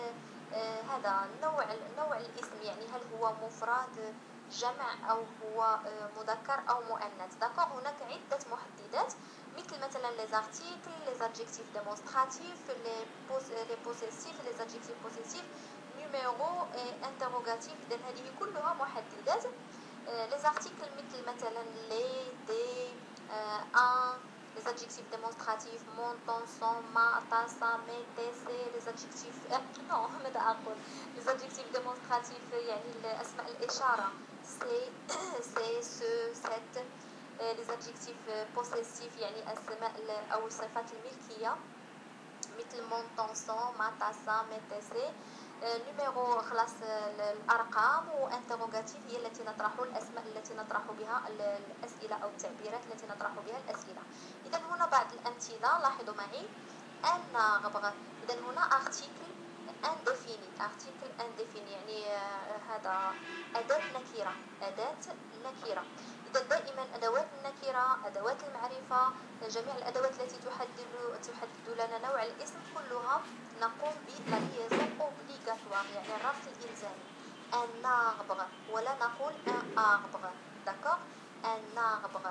هذا نوع نوع الاسم، يعني هل هو مفرد جمع أو هو مذكر أو مؤنث. داكوغ، هناك عدة محددات مثل مثلا les articles، les adjectifs démonstratifs، les les possessifs، les adjectifs possessifs، numéro et interrogatif. إذن هذه كلها محددات. les articles مثل مثلا les، des، un. les adjectifs démonstratifs mon، ton، son، ma، ta، sa، mes، tes، ses. les adjectifs non ماذا أقول les adjectifs démonstratifs يعني أسماء الإشارة c'est، c'est، ce، cette. les adjectifs possessifs يعني أسماء أو الصفات الملكية مثل mon، ton، son، ma، ta، sa، mes، tes، ses. نيميرو خلاص الأرقام، وانتروغاتيف هي التي نطرح الأسماء التي نطرح بها الأسئلة أو التعبيرات التي نطرح بها الأسئلة. إذا هنا بعض الأمثلة، لاحظوا معي un arbre. إذا هنا article indéfini، article indéfini يعني هذا أداة نكرة، أداة نكرة. إذا دائما أدوات النكرة، أدوات المعرفة، جميع الأدوات التي تحدد تحدد لنا نوع الاسم كلها نقوم بلا liaison obligatoire يعني الربط الإلزامي. un arbre ولا نقول un arbre. d'accord، un arbre.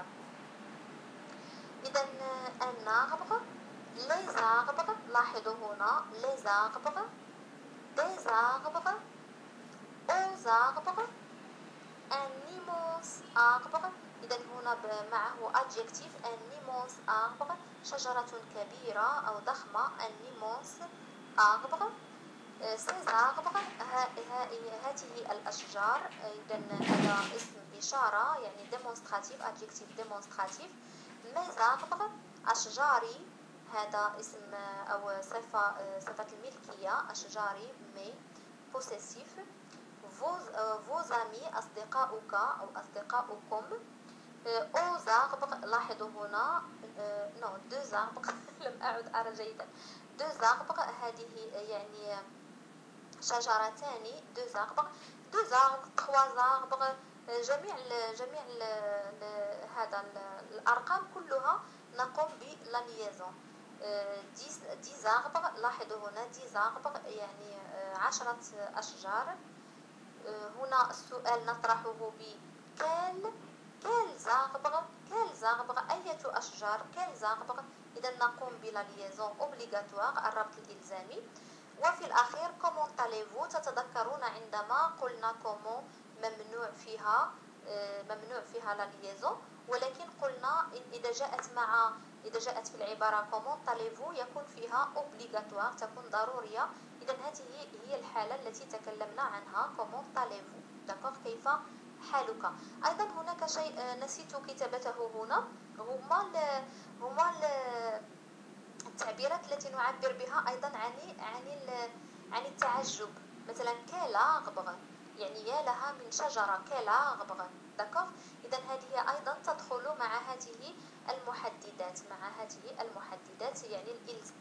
إذا un arbre، les arbres، لاحظوا هنا les arbres، des arbres، aux arbres، un immense arbre. إذا هنا معه adjectif un immense arbre، شجرة كبيرة أو ضخمة un immense arbre. ces arbres هذه الأشجار. إذا هذا اسم إشارة يعني demonstrative adjective demonstrative. mes arbres أشجاري، هذا اسم أو صفة صفة الملكية أشجاري مي possessif. vos vos amis أصدقاؤك أو أصدقاؤكم. aux arbres لاحظوا هنا نو deux arbres لم أعد أرى جيدا. deux arbres هذه يعني شجرتان. deux arbres deux arbres trois arbres جميع ال جميع ال هذا الأرقام كلها نقوم بلا liaison. dix dix arbres لاحظوا هنا dix arbres يعني عشرة أشجار. هنا السؤال نطرحه ب quel quels arbres quels arbres أية أشجار quels arbres. إذا نقوم بلا liaison obligatoire الربط الإلزامي. وفي الأخير comment allez-vous تتذكرون عندما قلنا comment ممنوع فيها ممنوع فيها لا liaison، ولكن قلنا إذا جاءت مع إذا جاءت في العبارة comment allez-vous يكون فيها obligatoire تكون ضرورية. إذا هذه هي الحالة التي تكلمنا عنها comment allez-vous دكتور كيف حالك. أيضا هناك شيء نسيت كتابته هنا، هما ال هما ال التعبيرات التي نعبر بها أيضا عن عن عن التعجب. مثلا quel arbre يعني يا لها من شجرة quel arbre دكتور. إذا هذه أيضا تدخل مع هذه المحددات مع هذه المحددات يعني الإلزام.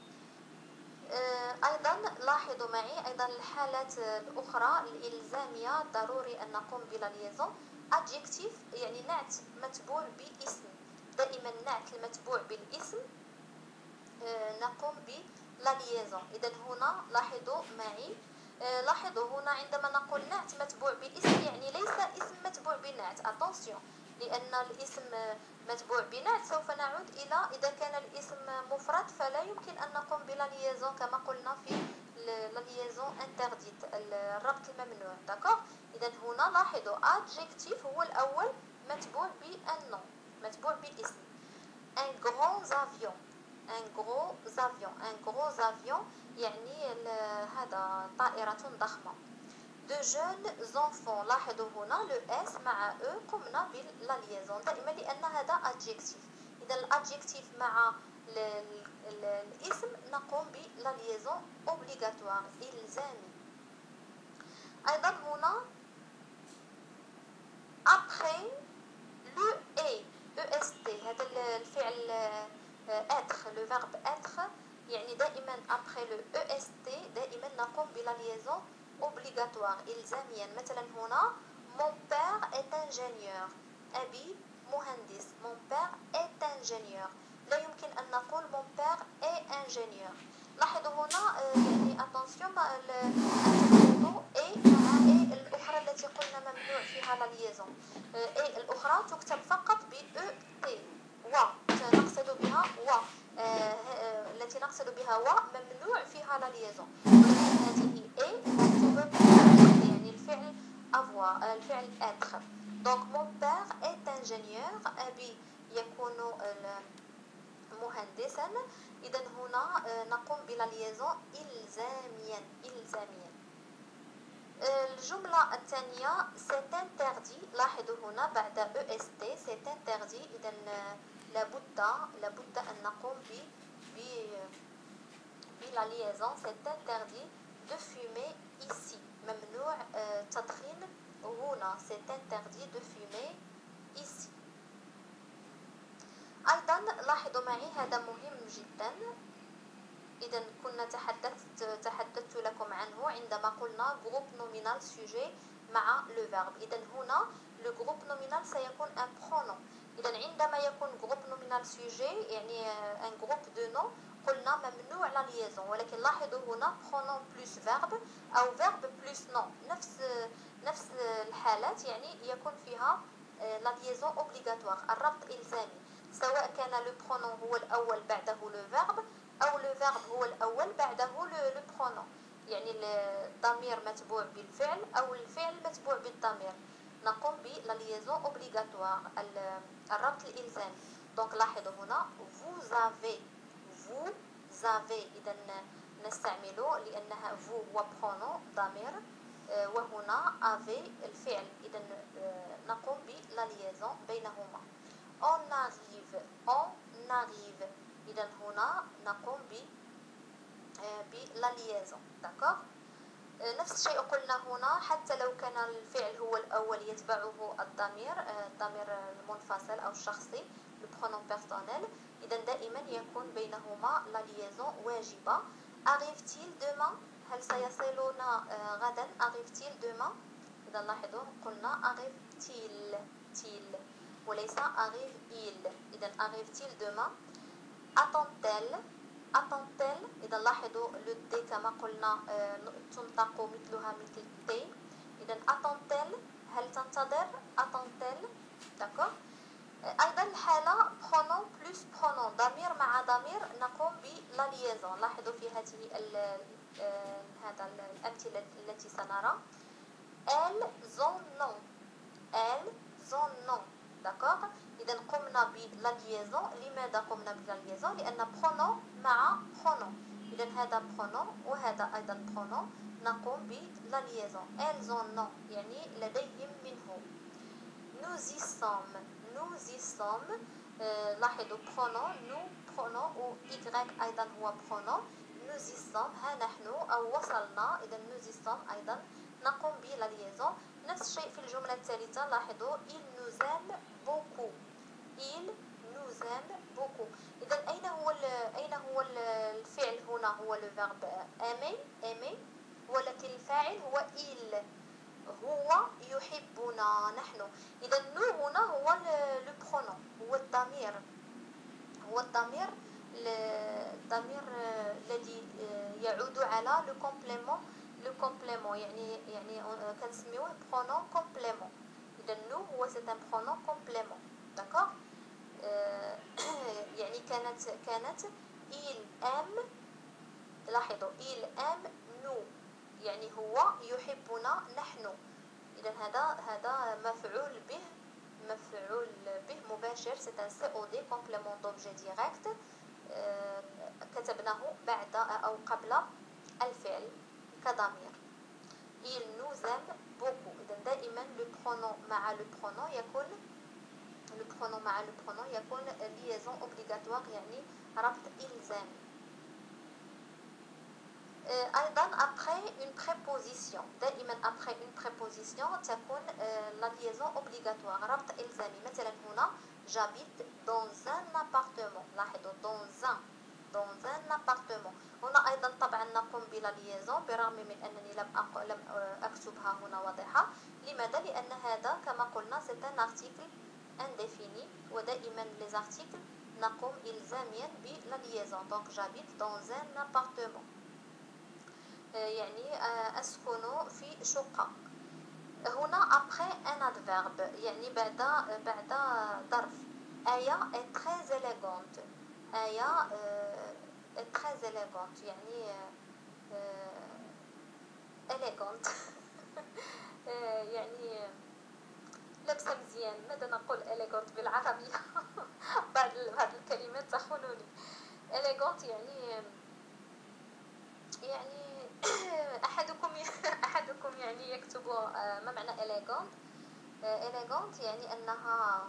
أيضا لاحظوا معي أيضا الحالات الأخرى الإلزامية ضروري أن نقوم بلا liaison. adjective يعني نعت متبوع باسم، دائما نعت المتبوع بالاسم نقوم بلا liaison. إذا هنا لاحظوا معي لاحظوا هنا عندما نقول نعت متبوع باسم يعني ليس اسم متبوع بنعت attention، لأن الاسم متبوع بنعت سوف نعود إلى إذا كان الاسم مفرد فلا يمكن أن نقوم بلا liaison كما قلنا في la liaison interdite الربط الممنوع دكتور. إذا هنا لاحظوا adjectif هو الأول متبوع بالنون متبوع باسم. un gros avion un gros avion un gros avion يعني هذا طائرة ضخمة. de jeunes enfants لاحظوا هنا le s مع e قمنا بلا liaison دائما لأن هذا adjectif. إذا الادجكتيف مع ال ال الاسم نقوم بلا liaison obligatoire إلزامي. أيضا هنا après le et est هذا الفعل être le verbe être يعني دائما après le est دائما نقوم بلا liaison obligatoire إلزاميا. مثلا هنا mon père est ingénieur أبي مهندس mon père est ingénieur لا يمكن أن نقول mon père est ingénieur. لاحظوا هنا يعني attention أن تكتبوا et مع et الأخرى التي قلنا ممنوع فيها لا liaison. et الأخرى تكتب فقط ب e t و نقصد بها و التي نقصد بها و ممنوع فيها لا liaison. ولكن هذه e مكتوبة يعني الفعل avoir الفعل être. donc mon père est ingénieur أبي يكون مهندسا. إذا هنا نقوم بلا liaison إلزاميا إلزاميا. الجملة الثانية c'est interdit لاحظوا هنا بعد est c'est interdit. إذا لابد لابد أن نقوم ب ب بلا liaison c'est interdit de fumer ici ممنوع التدخين هنا c'est interdit de fumer ici. أيضا لاحظوا معي هذا مهم جدا. إذا كنا تحدثت تحدثت لكم عنه عندما قلنا groupe nominal sujet مع le verbe. إذا هنا le groupe nominal سيكون un pronom. إذا عندما يكون groupe nominal sujet يعني un groupe de nom قلنا ممنوع la liaison. ولكن لاحظوا هنا pronom plus verbe أو verbe plus nom نفس نفس الحالات يعني يكون فيها la liaison obligatoire الربط إلزامي، سواء كان le pronom هو الأول بعده le verbe أو le verbe هو الأول بعده le pronom. يعني الضمير متبوع بالفعل أو الفعل متبوع بالضمير نقوم بلا liaison obligatoire الربط الإلزامي. donc لاحظوا هنا vous avez vous avez إذا نستعمله لأنها فو هو برونون ضمير، وهنا افي الفعل. إذا نقوم بلا ليزون بينهما. on arrive on arrive إذا هنا نقوم ب بلا ليزون. داكوغ. نفس الشيء قلنا هنا، حتى لو كان الفعل هو الأول يتبعه الضمير الضمير المنفصل أو الشخصي le pronom personnel، إذا دائما يكون بينهما لا ليزون واجبة. arrive-t-il demain؟ هل سيصلون غدا؟ arrive-t-il demain؟ إذا لاحظوا قلنا arrive-t-il til وليس arrive-il. إذا arrive-t-il demain؟ attend-elle attend-elle؟ إذا لاحظوا لو دي كما قلنا تنطق مثلها مثل تي. إذا attend-elle؟ هل تنتظر؟ attend-elle؟ داكوغ. أيضا الحالة pronom plus pronom ضمير مع ضمير نقوم بلا ليزون. لاحظوا في هذه هذا الأمثلة التي سنرى. elles en ont elles en ont. داكوغ. إذا قمنا بلا ليزون. لماذا قمنا بلا ليزون؟ لأن pronom مع pronom. إذا هذا pronom وهذا أيضا pronom نقوم بلا ليزون. elles en ont يعني لديهم منه. nous y sommes nous y sommes. آه لاحظوا pronom nous pronom و y أيضا هو pronom. nous y sommes ها نحن أو وصلنا. إذا nous y sommes أيضا نقوم بلا ليزون. نفس الشيء في الجملة الثالثة. لاحظوا il nous aime beaucoup il nous aime beaucoup. إذا أين هو أين هو الفعل هنا؟ هو le verbe aimer aimer، ولكن الفاعل هو il. هو يحبنا نحن. إذا نو هنا هو لو برونون، هو الضمير هو الضمير الضمير الذي يعود على لو كومبليمون لو كومبليمون يعني يعني كنسميوه برونون كومبليمون. إذا نو هو سي ان برونون كومبليمون. داكوغ. يعني كانت كانت il aime. لاحظوا il aime nous يعني هو يحبنا نحن. إذا هذا هذا مفعول به مفعول به مباشر. c'est un C O D complément d'objet direct. كتبناه بعد أو قبل الفعل كضمير. il nous aime beaucoup. إذا دائما le pronom مع le pronom يكون le pronom مع le pronom يكون liaison obligatoire يعني ربط إلزامي. أيضا après une préposition دائما après une préposition تكون la liaison obligatoire ربط إلزامي. مثلا هنا j'habite dans un appartement. لاحظوا dans un dans un appartement. هنا أيضا طبعا نقوم بلا liaison بالرغم من أنني لم أق... لم أكتبها هنا واضحة. لماذا؟ لأن هذا كما قلنا c'est un article indéfini ودائما les articles نقوم إلزاميا بلا liaison. donc j'habite dans un appartement يعني أسكن في شقة. هنا après un adverbe يعني بعد بعد ظرف. آية est très élégante. آية est très élégante يعني élégante يعني لابسة مزيان. ماذا نقول élégante بالعربية؟ بعض بعض الكلمات تخونني. élégante يعني يعني أحدكم أحدكم يعني يكتب ما معنى élégante؟ élégante يعني أنها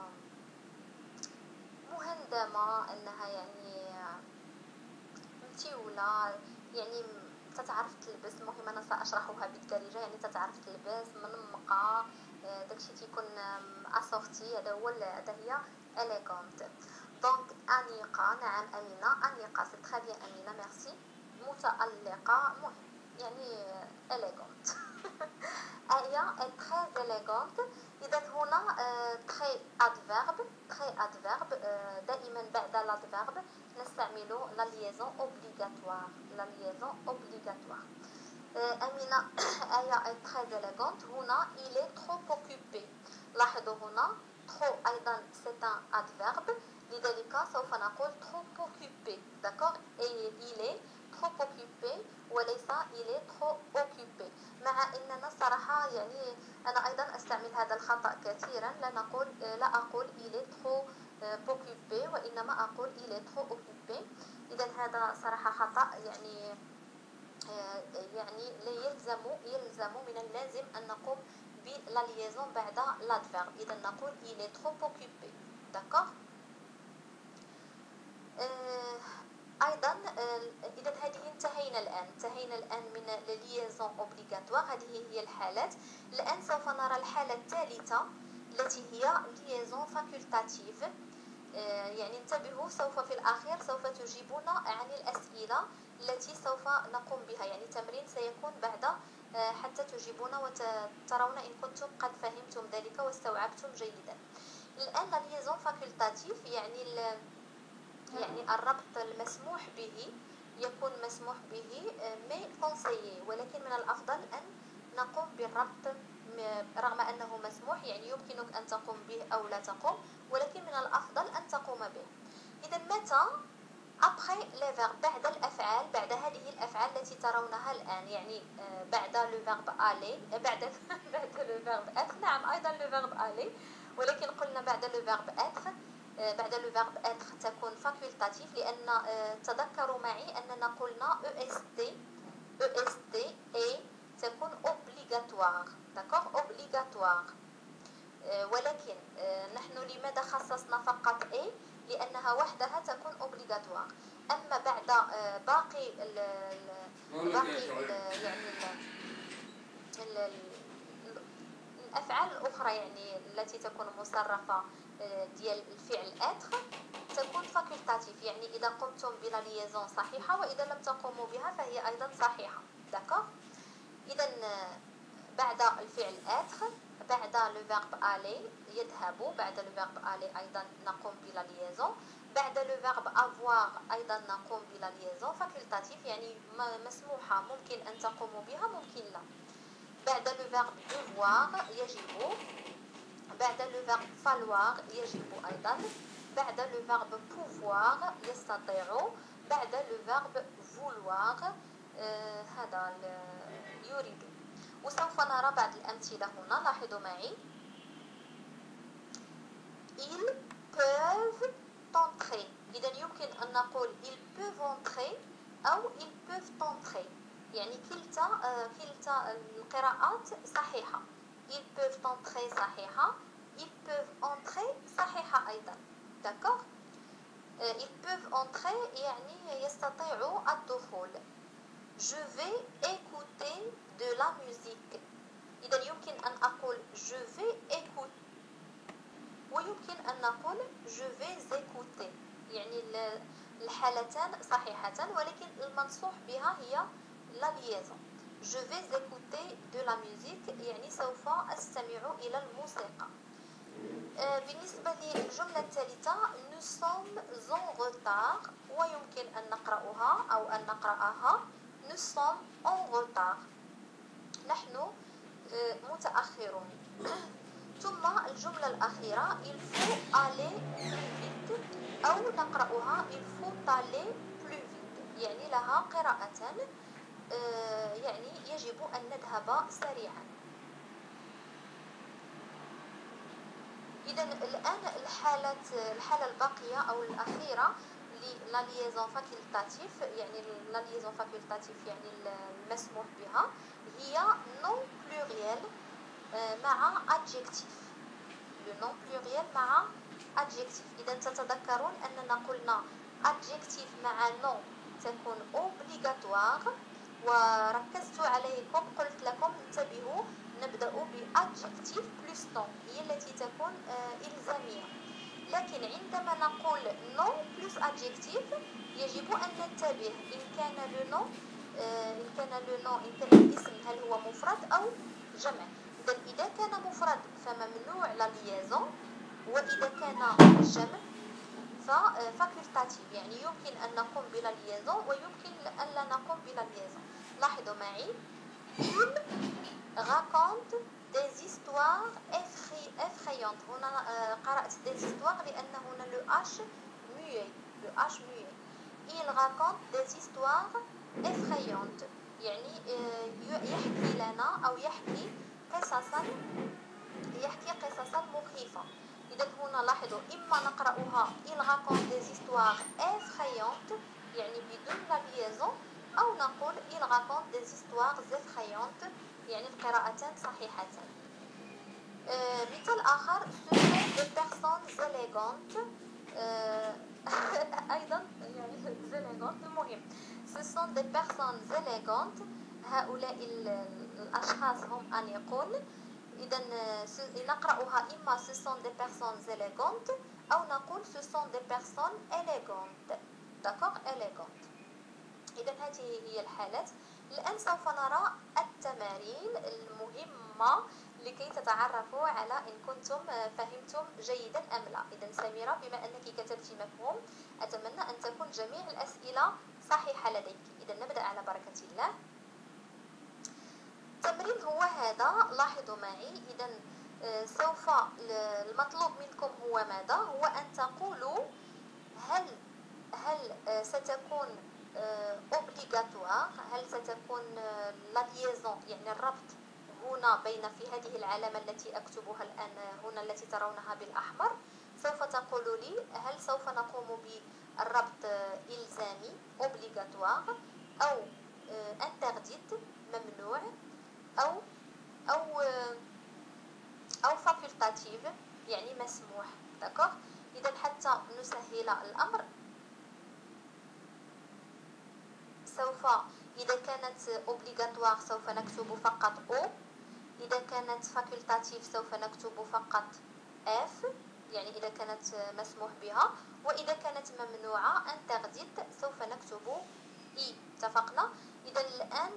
مهندمة، أنها يعني متيولة، يعني تتعرف تلبس. المهم أنا سأشرحها بالدارجة. يعني تتعرف تلبس منمقة، داكشي تيكون أسورتي. هذا هو هذا هي élégante. دونك أنيقة. نعم أمينة أنيقة سي تري بيان أمينة ميرسي. متألقة مهم يعني élégante. آية est très élégante. إذا هنا très adverbe très adverbe دائما بعد l'adverbe نستعمل la liaison obligatoire la liaison obligatoire. أمينة آية est très élégante. هنا il est trop occupé. لاحظوا هنا trop أيضا c'est un adverbe لذلك سوف نقول trop occupé. d'accord. et il est trop occupé وليس il est trop occupé. مع أننا صراحة يعني أنا أيضا أستعمل هذا الخطأ كثيرا. لا نقول لا أقول il est trop occupé وإنما أقول il est trop occupé. إذا هذا صراحة خطأ يعني يعني لا يلزم يلزم من اللازم أن نقوم بلا liaison بعد l'adverbe. إذا نقول il est trop occupé. d'accord. أيضا إذا هذه انتهينا الآن انتهينا الآن من liaison obligatoire. هذه هي الحالات. الآن سوف نرى الحالة الثالثة التي هي liaison facultative. يعني انتبهوا، سوف في الأخير سوف تجيبون عن الأسئلة التي سوف نقوم بها. يعني التمرين سيكون بعد حتى تجيبون وترون إن كنتم قد فهمتم ذلك واستوعبتم جيدا. الآن liaison facultative يعني يعني الربط المسموح به، يكون مسموح به مي conseillé، ولكن من الأفضل أن نقوم بالربط رغم أنه مسموح. يعني يمكنك أن تقوم به أو لا تقوم، ولكن من الأفضل أن تقوم به. إذا متى après les verbes، بعد الأفعال، بعد هذه الأفعال التي ترونها الآن، يعني بعد le verbe aller، بعد بعد le verbe être. نعم أيضا le verbe aller، ولكن قلنا بعد le verbe être. بعد le verbe être تكون facultative، لأن تذكروا معي أننا قلنا est est et تكون obligatoire. d'accord obligatoire. ولكن نحن لماذا خصصنا فقط A؟ لأنها وحدها تكون obligatoire. أما بعد باقي ال باقي ال يعني ال الأفعال الأخرى يعني التي تكون مصرفة ديال الفعل être تكون facultative. يعني إذا قمتم بلا liaison صحيحة، وإذا لم تقوموا بها فهي أيضا صحيحة. d'accord. إذا بعد الفعل être، بعد le verbe aller يذهب، بعد le verbe aller أيضا نقوم بلا liaison. بعد le verbe avoir أيضا نقوم بلا liaison facultative، يعني مسموحة، ممكن أن تقوموا بها ممكن لا. بعد le verbe devoir يجب، بعد le verbe falloir يجب أيضا. بعد le verbe pouvoir يستطيع. بعد le verbe vouloir آه هذا يريد. وسوف نرى بعض الأمثلة هنا. لاحظوا معي. ils peuvent entrer. إذا يمكن أن نقول ils peuvent entrer أو ils peuvent entrer، يعني كلتا آه كلتا القراءات صحيحة. ils peuvent entrer صحيحة، ils peuvent entrer صحيحة أيضا. d'accord. euh, ils peuvent entrer يعني يستطيعوا الدخول. je vais écouter de la musique. إذا يمكن أن أقول je vais écouter، ويمكن أن نقول je vais écouter. يعني الحالتان صحيحتان، ولكن المنصوح بها هي la liaison. je vais écouter de la musique يعني سوف أستمع إلى الموسيقى. بالنسبة للجملة الثالثة nous sommes en retard، ويمكن أن نقرأها أو أن نقرأها nous sommes en retard، نحن متأخرون. ثم الجملة الأخيرة il faut aller plus vite، أو نقرأها il faut aller plus vite، يعني لها قراءتان، يعني يجب أن نذهب سريعا. إذا الآن الحالة الحالة الباقية أو الأخيرة لا liaison facultative، يعني لا liaison facultative يعني المسموح بها، هي non pluriel مع adjectif. le non pluriel مع adjectif. إذا تتذكرون أننا قلنا adjectif مع non تكون obligatoire، وركزت عليكم قلت لكم انتبهوا نبدأ بadjectif plus non، هي التي تكون إلزامية. لكن عندما نقول non plus adjectif يجب أن ننتبه إن كان le nom إن كان le nom إن كان الاسم هل هو مفرد أو جمع. إذا إذا كان مفرد فممنوع la liaison، وإذا كان جمع فfacultative، يعني يمكن أن نقوم بلا liaison ويمكن أن لا نقوم بلا liaison. لاحظوا معي il raconte des histoires effrayantes. هنا قرأت des histoires لأن هنا le H muet، le H muet. il raconte des histoires effrayantes، يعني يحكي لنا أو يحكي قصصا يحكي قصصا مخيفة. إذا هنا لاحظوا إما نقرأها il raconte des histoires effrayantes يعني بدون la liaison، أو نقول il raconte des histoires effrayantes يعني القراءتان صحيحتان. آه مثال آخر ce sont des personnes élégantes. آه أيضا يعني élégantes مهم. ce sont des personnes élégantes. هؤلاء الأشخاص هم أنيقون. إذا نقرأها إما ce sont des personnes élégantes أو نقول ce sont des personnes élégantes. d'accord élégantes. إذا هذه هي الحالات. الآن سوف نرى التمارين المهمة لكي تتعرفوا على إن كنتم فهمتم جيدا أم لا. إذا سميرة بما أنك كتبت مفهوم أتمنى أن تكون جميع الأسئلة صحيحة لديك. إذا نبدأ على بركة الله. التمرين هو هذا، لاحظوا معي. إذا سوف المطلوب منكم هو ماذا؟ هو أن تقولوا هل هل ستكون obligatoire، هل ستكون la liaison يعني الربط هنا بين في هذه العلامة التي أكتبها الآن هنا التي ترونها بالأحمر. سوف تقولوا لي هل سوف نقوم بالربط إلزامي obligatoire أو interdit ممنوع أو أو أو facultative يعني مسموح. d'accord. إذا حتى نسهل الأمر سوف إذا كانت obligatoire سوف نكتب فقط O، إذا كانت facultative سوف نكتب فقط F يعني إذا كانت مسموح بها، وإذا كانت ممنوعة interdit سوف نكتب I. اتفقنا؟ إذا الآن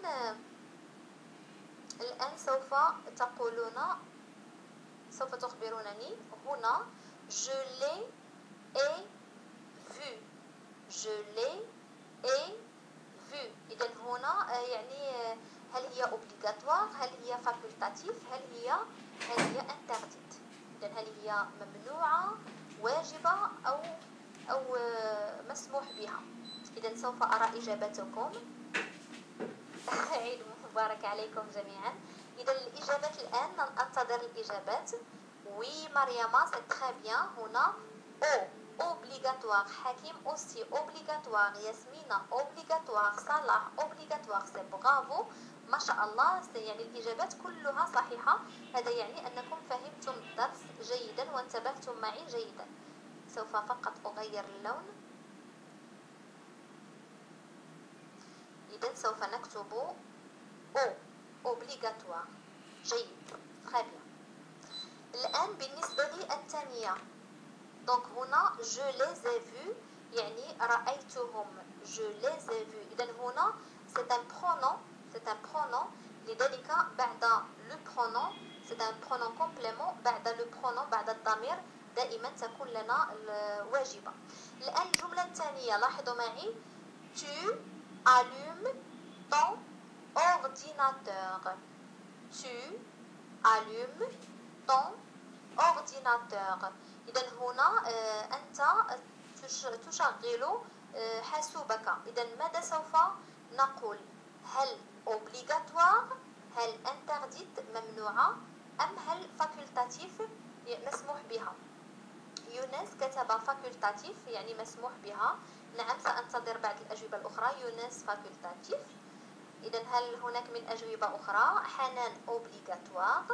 الآن سوف تقولون سوف تخبرونني هنا je l'ai et vu je l'ai et vu. إذا هنا يعني هل هي obligatoire، هل هي facultative، هل هي هل هي interdit. إذا هل هي ممنوعة واجبة أو أو مسموح بها. إذا سوف أرى إجابتكم. عيد مبارك عليكم جميعا. إذا الإجابات الآن ننتظر الإجابات. وي مريم سي تري بيان. هنا أو obligatoire. حكيم aussi obligatoire. ياسمينة obligatoire. صلاح obligatoire. سي برافو ما شاء الله. يعني الإجابات كلها صحيحة. هذا يعني أنكم فهمتم الدرس جيدا وانتبهتم معي جيدا. سوف فقط أغير اللون. إذا سوف نكتب أو obligatoire. جيد très bien. الآن بالنسبة لي الثانية دونك هنا je les ai vus يعني رأيتهم je les ai vus. إذا هنا c'est un pronom c'est un pronom لذلك بعد le pronom c'est un pronom complément. بعد le pronom بعد الضمير دائما تكون لنا الواجبة. الآن الجملة الثانية لاحظوا معي tu allumes ton ordinateur. tu allumes ton ordinateur. إذا هنا أنت تشغل حاسوبك. إذا ماذا سوف نقول؟ هل obligatoire، هل interdit ممنوعة، أم هل facultatif مسموح بها؟ يونس كتب facultatif يعني مسموح بها. نعم سأنتظر بعض الأجوبة الأخرى. يونس facultatif. إذا هل هناك من أجوبة أخرى؟ حنان obligatoire.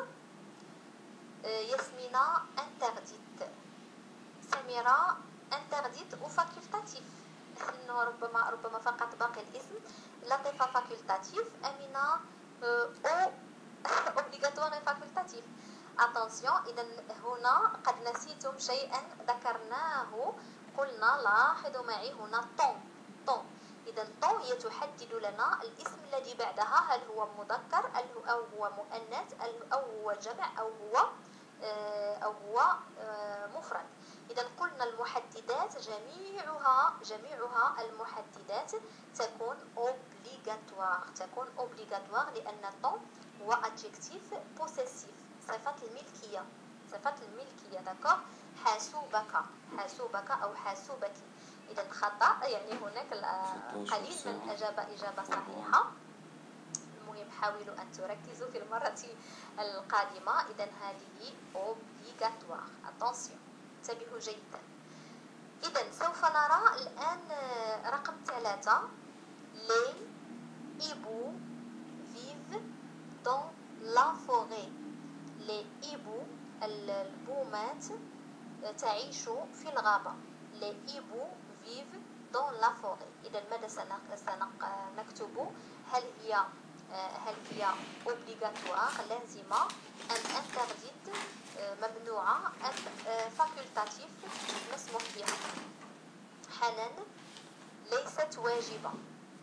ياسمينة interdit. سميرة interdit و facultatif. إنه ربما ربما فقط باقي الاسم. لطيفة facultatif. أمينة أو obligatoire et facultatif. attention. إذا هنا قد نسيتم شيئا ذكرناه. قلنا لاحظوا معي هنا ton ton. إذا ton هي تحدد لنا الاسم الذي بعدها هل هو مذكر أو هو مؤنث أو هو جمع أو هو أو هو مفرد. إذا قلنا المحددات جميعها جميعها المحددات تكون obligatoire تكون obligatoire لأن ton هو adjectif possessif صفة الملكية صفة الملكية. دكا حاسوبك حاسوبك أو حاسوبك. إذا خطأ يعني هناك القليل من أجاب إجابة صحيحة. المهم حاولوا أن تركزوا في المرة القادمة. إذا هذه obligatoire. attention انتبهوا جيدا. إذا سوف نرى الآن رقم ثلاثة لي hiboux vivent dans la forêt. les hiboux البومات تعيش في الغابة. les hiboux vivent dans la forêt. إذا ماذا سنكتب؟ هل هي هل هي obligatoire لازمة أم interdite ممنوعة أم facultatif مسموح بها؟ حنان ليست واجبة.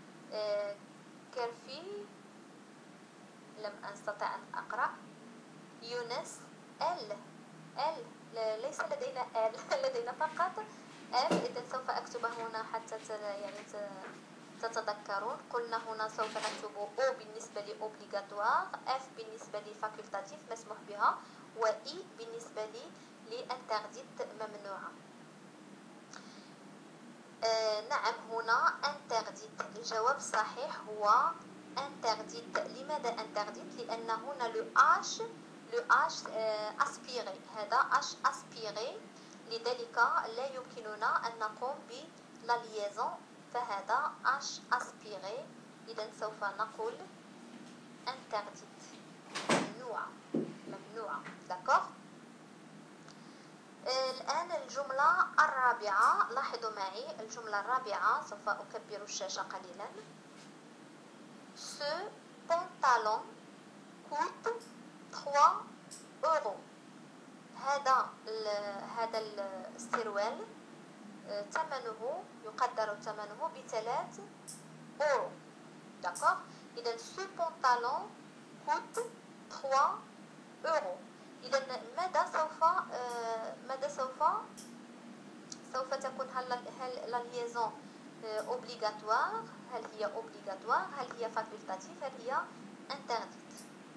كرفي لم أستطع أن أقرأ. يونس ال ال ليس لدينا ال لدينا فقط ال. إذا سوف أكتبه هنا حتى يعني تتذكرون. قلنا هنا سوف نكتب او بالنسبة لي obligatoire، اف بالنسبة لي facultatif مسموح بها، و اي بالنسبة لي لانترديت ممنوعة. آه نعم هنا interdite. الجواب الصحيح هو interdite. لماذا interdite؟ لأن هنا لو اش لو اش اسبيري، هذا اش اسبيري، لذلك لا يمكننا أن نقوم بلا ليزون، فهذا اش اسبيري. إذا سوف نقول interdite ممنوعة ممنوعة. داكوغ. الآن الجملة الرابعة، لاحظوا معي الجملة الرابعة. سوف أكبر الشاشة قليلا. Ce pantalon coûte trois euros. هذا هذا السروال ثمنه يقدر ثمنه بثلاث أورو. داكوغ. إذا ce pantalon coûte trois euros. إذا ماذا سوف ماذا سوف سوف تكون هل هل لا ليزون اوبليغاتوار؟ هل هي اوبليغاتوار؟ هل هي فاكولتاتيف؟ هل هي انترديت؟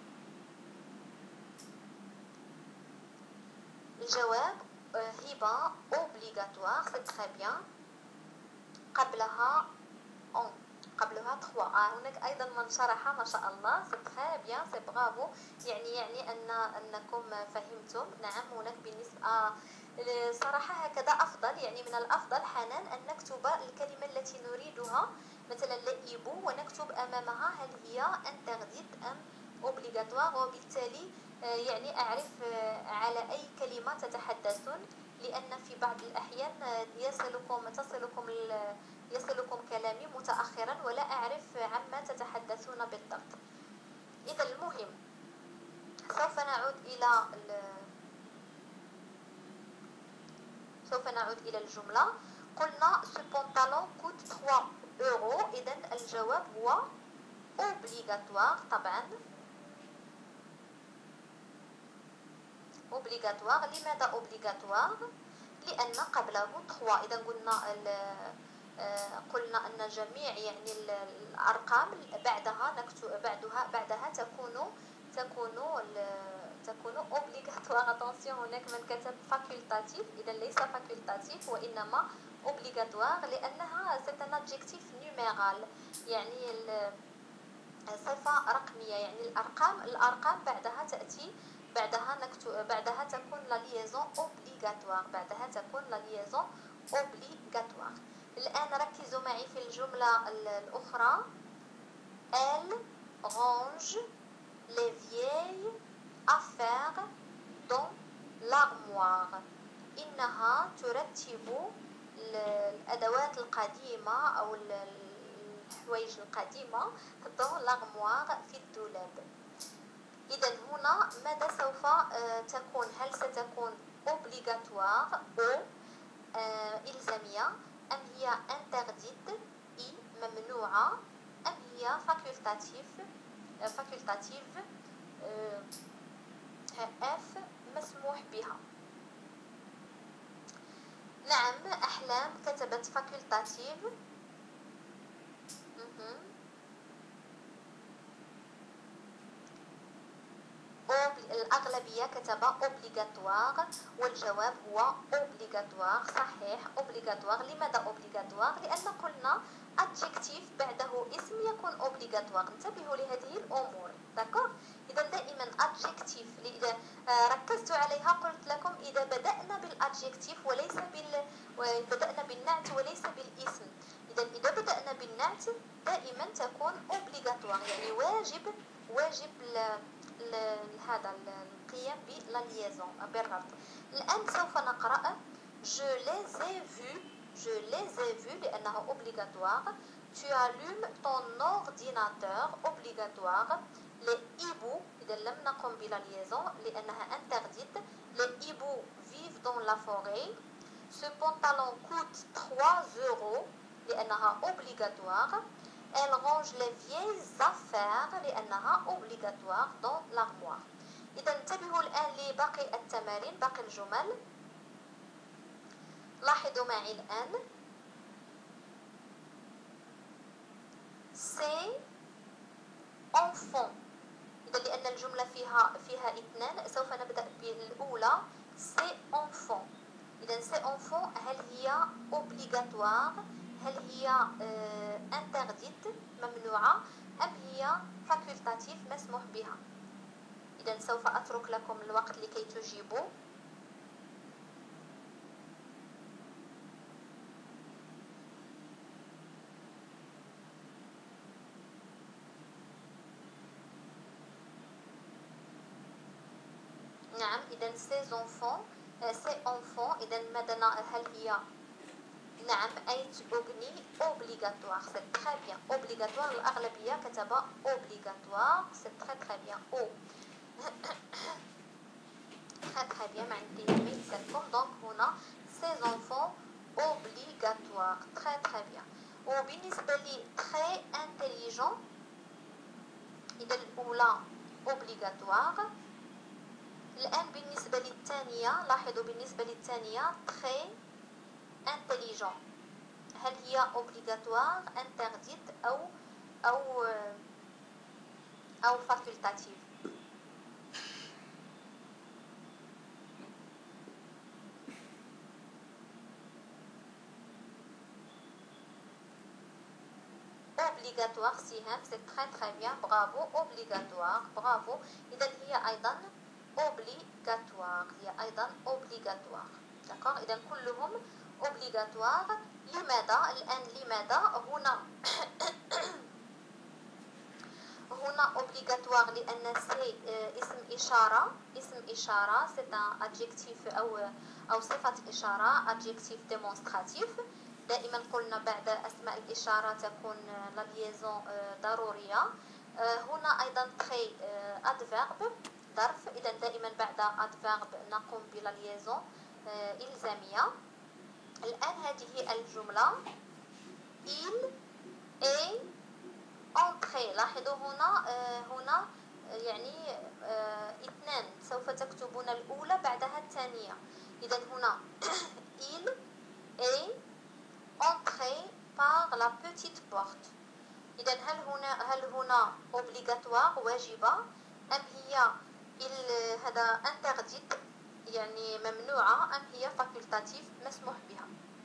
الجواب هبة اوبليغاتوار. سي تري بيان. قبلها اون قبلها تخوا. آه هناك ايضا من شرح ما شاء الله. سي تري بيان، سي برافو. يعني يعني ان انكم فهمتم. نعم هناك بالنسبه آه صراحه هكذا افضل. يعني من الافضل حنان ان نكتب الكلمه التي نريدها، مثلا لإيبو، ونكتب امامها هل هي انترديت ام اوبليغاتوار، وبالتالي آه يعني اعرف آه على اي كلمه تتحدثون، لان في بعض الاحيان يصلكم تصلكم يصلكم كلامي متأخرا ولا أعرف عما تتحدثون بالضبط. إذا المهم سوف نعود إلى سوف نعود إلى الجملة. قلنا ce pantalon coûte trois euros. إذا الجواب هو obligatoire. طبعا obligatoire. لماذا obligatoire؟ لأن قبله trois. إذا قلنا قلنا أن جميع يعني الأرقام بعدها نكتب بعدها بعدها تكون تكون تكون obligatoire. attention هناك من كتب facultatif. إذا ليس facultatif وإنما obligatoire، لأنها c'est un adjectif numéral، يعني صفة رقمية. يعني الأرقام الأرقام بعدها تأتي بعدها نكتب بعدها تكون la liaison obligatoire. بعدها تكون la liaison obligatoire. الآن ركزوا معي في الجملة الأخرى. Elle range les vieilles affaires dans l'armoire. إنها ترتب الأدوات القديمة أو الحوايج القديمة dans l'armoire في الدولاب. إذا هنا ماذا سوف تكون؟ هل ستكون obligatoire أو إلزامية، أم هي interdite إي ممنوعة، أم هي facultative facultative اف مسموح بها؟ نعم أحلام كتبت facultative. الأغلبية كتب obligatoire، والجواب هو obligatoire. صحيح obligatoire. لماذا obligatoire؟ لأن قلنا adjectif بعده اسم يكون obligatoire. انتبهوا لهذه الأمور. داكور. إذا دائما adjectif إذا ركزت عليها قلت لكم إذا بدأنا بالadjectif وليس بال بدأنا بالنعت وليس بالاسم. إذا إذا بدأنا بالنعت دائما تكون obligatoire، يعني واجب واجب ل... ل... هذا القيام بلا ليزون بالربط. الآن سوف نقرأ je les ai vus je les ai vus لأنه obligatoire. tu allumes ton ordinateur obligatoire. les hiboux إذا لم نقم بلا ليزون لأنها interdite. les hiboux vivent dans la forêt. ce pantalon coûte trois euros لأنها obligatoire. elle range les vieilles affaires لأنها obligatoire dans l'armoire. إذا انتبهوا الآن لباقي التمارين باقي الجمل. لاحظوا معي الآن c'est enfant. إذا لأن الجملة فيها فيها اثنان سوف نبدأ بالأولى c'est enfant. إذا c'est enfant هل هي obligatoire، هل هي آه interdite ممنوعة، أم هي facultative مسموح بها؟ إذا سوف أترك لكم الوقت لكي تجيبوا. نعم إذا ces enfants ces enfants إذا ماذا هل هي نعم أيت أغني obligatoire. c'est très bien obligatoire. الأغلبية كتب obligatoire. c'est très très bien او très très bien ما عندي ما يتسالكم. donc هنا ces enfants obligatoire. très très bien. وبالنسبة لي très intelligent إذا الأولى obligatoire. الآن بالنسبة للثانية لاحظوا بالنسبة للثانية très intelligent هل هي obligatoire interdite أو أو أو facultative؟ obligatoire سهام. c'est très très bien bravo obligatoire bravo. إذا هي أيضا obligatoire هي أيضا obligatoire. d'accord إذا كلهم obligatoire. لماذا الآن لماذا هنا هنا obligatoire لأن سي اسم إشارة اسم إشارة c'est un adjectif أو أو صفة إشارة adjectif démonstratif. دائما قلنا بعد أسماء الإشارة تكون la liaison ضرورية. هنا أيضا très adverbe ظرف. إذا دائما بعد adverbe نقوم بلا liaison إلزامية. الآن هذه الجملة il est entré. لاحظوا هنا هنا يعني اثنان سوف تكتبون الأولى بعدها الثانية. إذا هنا il est entré par la petite porte. إذا هل هنا هل هنا obligatoire واجبة أم هي هذا interdite يعني ممنوعة أم هي facultative مسموح بها؟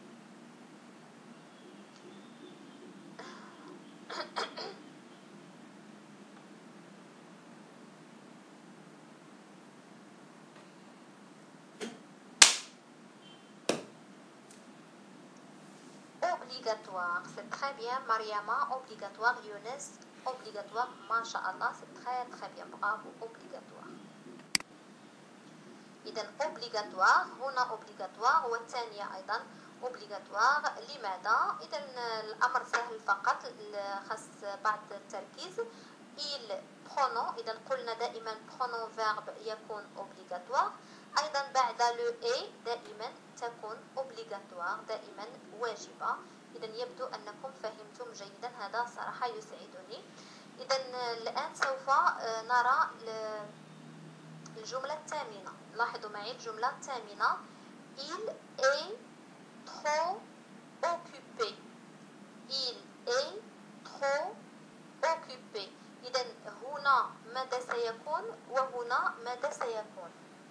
obligatoire c'est très bien مريم obligatoire. يونس obligatoire ما شاء الله c'est très très bien bravo obligatoire. إذا obligatoire هنا obligatoire والثانية أيضا obligatoire. لماذا؟ إذا الأمر سهل فقط خاص بعض التركيز. il pronom إذا قلنا دائما pronom verbe يكون obligatoire. أيضا بعد le et دائما تكون obligatoire دائما واجبة. إذا يبدو أنكم فهمتم جيدا هذا صراحة يسعدني. إذا الآن سوف نرى الجملة الثامنة. لاحظوا معي الجملة الثامنة il est trop occupé. il est trop occupé. إذا هنا ماذا سيكون وهنا ماذا سيكون؟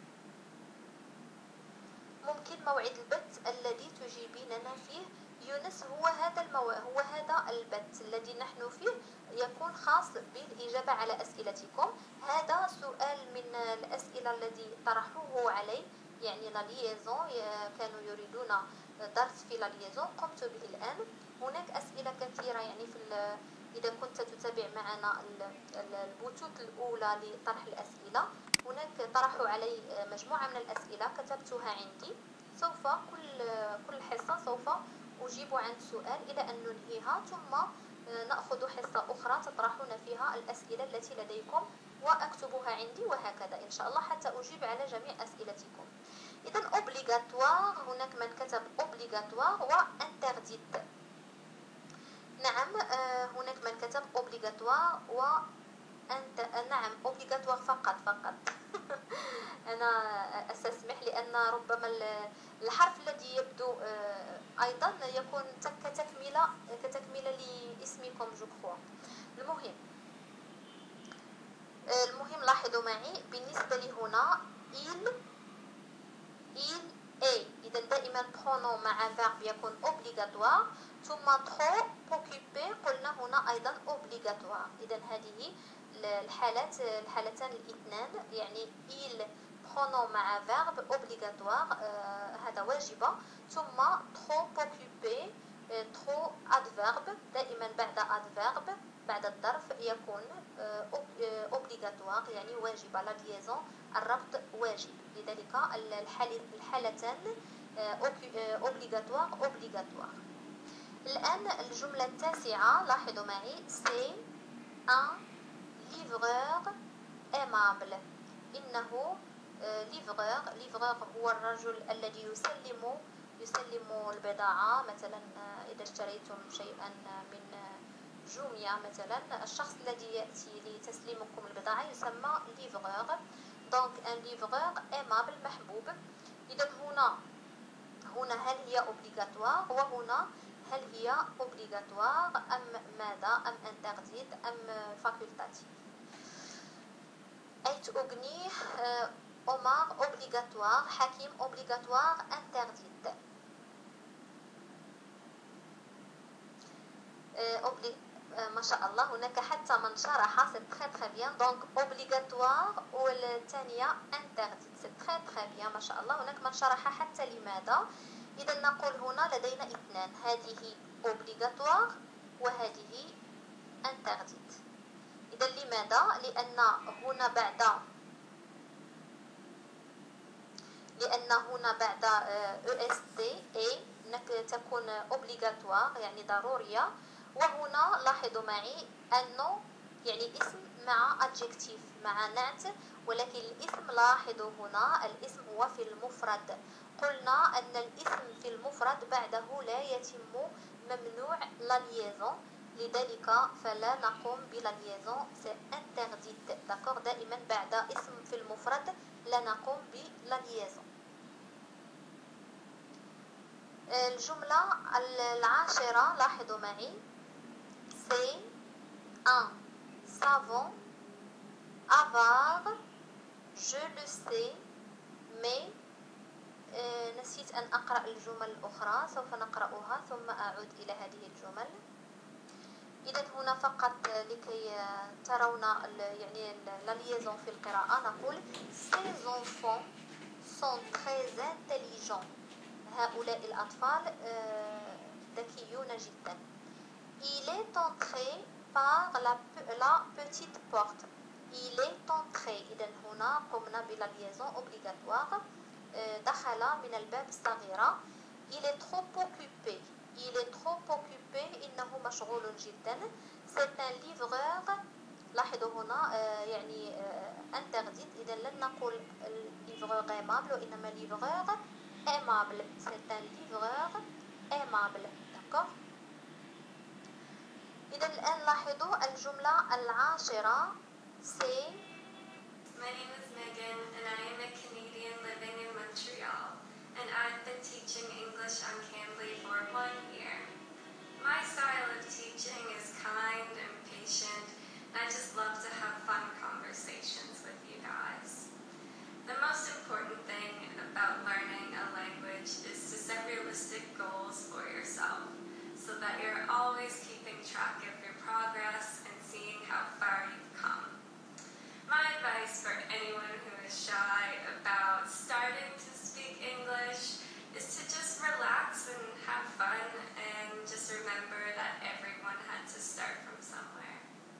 ممكن موعد البث الذي تجيبيننا فيه يونس هو هذا المو... هو هذا البث الذي نحن فيه يكون خاص بالإجابة على أسئلتكم. هذا سؤال من الأسئلة الذي طرحوه علي يعني لا ليزون كانوا يريدون درس في لا ليزون قمت به الآن. هناك أسئلة كثيرة يعني في ال- إذا كنت تتابع معنا ال- ال- البثوث الأولى لطرح الأسئلة، هناك طرحوا علي مجموعة من الأسئلة كتبتها عندي. سوف كل كل حصة سوف أجيب عن سؤال إلى أن ننهيها، ثم نأخذ حصة أخرى تطرحون فيها الأسئلة التي لديكم وأكتبها عندي، وهكذا إن شاء الله حتى أجيب على جميع أسئلتكم. إذا obligatoire، هناك من كتب obligatoire و interdit. نعم آه، هناك من كتب obligatoire و أنت نعم obligatoire فقط فقط. أنا أستسمح لأن ربما الحرف الذي يبدو آه، أيضا يكون كتكملة كتكملة لاسمكم جو كخوا. المهم آه، المهم لاحظوا معي بالنسبة لي هنا il il est، إذا دائما pronom مع verb يكون obligatoire، ثم trop occupé قلنا هنا أيضا obligatoire. إذا هذه الحالات الحالتان الاثنان، يعني il pronom مع verb obligatoire آه هذا واجبة، ثم trop occupé آه trop adverbe، دائما بعد adverbe بعد الظرف يكون آه obligatoire يعني واجبة، la liaison الربط واجب. لذلك الحالتان obligatoire obligatoire. الآن الجملة التاسعة لاحظوا معي c'est un livreur aimable. إنه livreur livreur هو الرجل الذي يسلم يسلم البضاعة. مثلا إذا اشتريتم شيئا من جوميا مثلا، الشخص الذي يأتي لتسليمكم البضاعة يسمى livreur. donc un livreur aimable محبوب. إذا هنا هنا هل هي obligatoire وهنا هل هي obligatoire أم ماذا أم interdit أم facultatif. أيت أغني عمر obligatoire، حكيم obligatoire interdit. ما شاء الله هناك حتى من شرح سي تري تري بيان. دونك اوبليغاتوار والثانيه انترديت سي تري تري بيان ما شاء الله. هناك من شرح حتى لماذا. اذا نقول هنا لدينا اثنان، هذه اوبليغاتوار وهذه انترديت. اذا لماذا؟ لان هنا بعد لان هنا بعد او اس تي اي تكون اوبليغاتوار يعني ضروريه، وهنا لاحظوا معي أنه يعني اسم مع adjective مع نعت، ولكن الاسم لاحظوا هنا الاسم هو في المفرد. قلنا أن الاسم في المفرد بعده لا يتم ممنوع la liaison، لذلك فلا نقوم بلا liaison c'est interdit. d'accord دائما بعد اسم في المفرد لا نقوم بلا liaison. الجملة العاشرة لاحظوا معي c'est un savant avare je le sais mais euh, نسيت أن أقرأ الجمل الأخرى، سوف نقرأها ثم أعود إلى هذه الجمل. إذا هنا فقط لكي ترون يعني la liaison في القراءة نقول ces enfants sont très intelligents. هؤلاء الأطفال ذكيون جدا. Il est entré par la, la petite porte. Il est entré. إذا هنا قمنا بلا liaison obligatoire. دخل من الباب الصغيرة. Il est trop occupé. Il est trop occupé. إنه مشغول جدا. C'est un livreur. لاحظوا هنا يعني interdit. إذا لن نقول livreur aimable وإنما livreur aimable. C'est un livreur aimable. d'accord. إذا الآن لاحظوا الجملة العاشرة c'est My name is Megan and I am a Canadian living in Montreal and I've been teaching English on Cambly for one year. My style of teaching is kind and patient and I just love to have fun conversations with you guys. The most important thing about learning a language is to set realistic goals for yourself so that you're always keeping track of your progress and seeing how far you've come. My advice for anyone who is shy about starting to speak English is to just relax and have fun and just remember remember that everyone had to start from somewhere.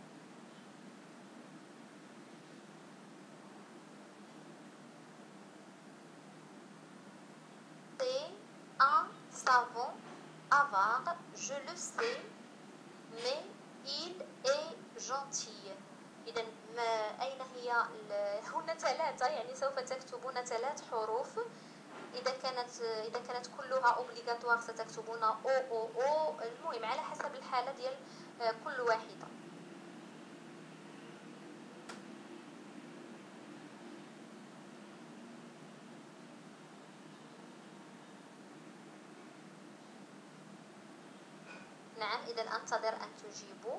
C'est un savant avare, je le sais, mais il est gentil. إذا ما أين هي ال- هنا ثلاثة، يعني سوف تكتبون ثلاث حروف. إذا كانت إذا كانت كلها أوبليغاتوار ستكتبون أو أو أو، المهم على حسب الحالة ديال آه، كل واحدة. نعم، إذا أنتظر أن تجيبوا.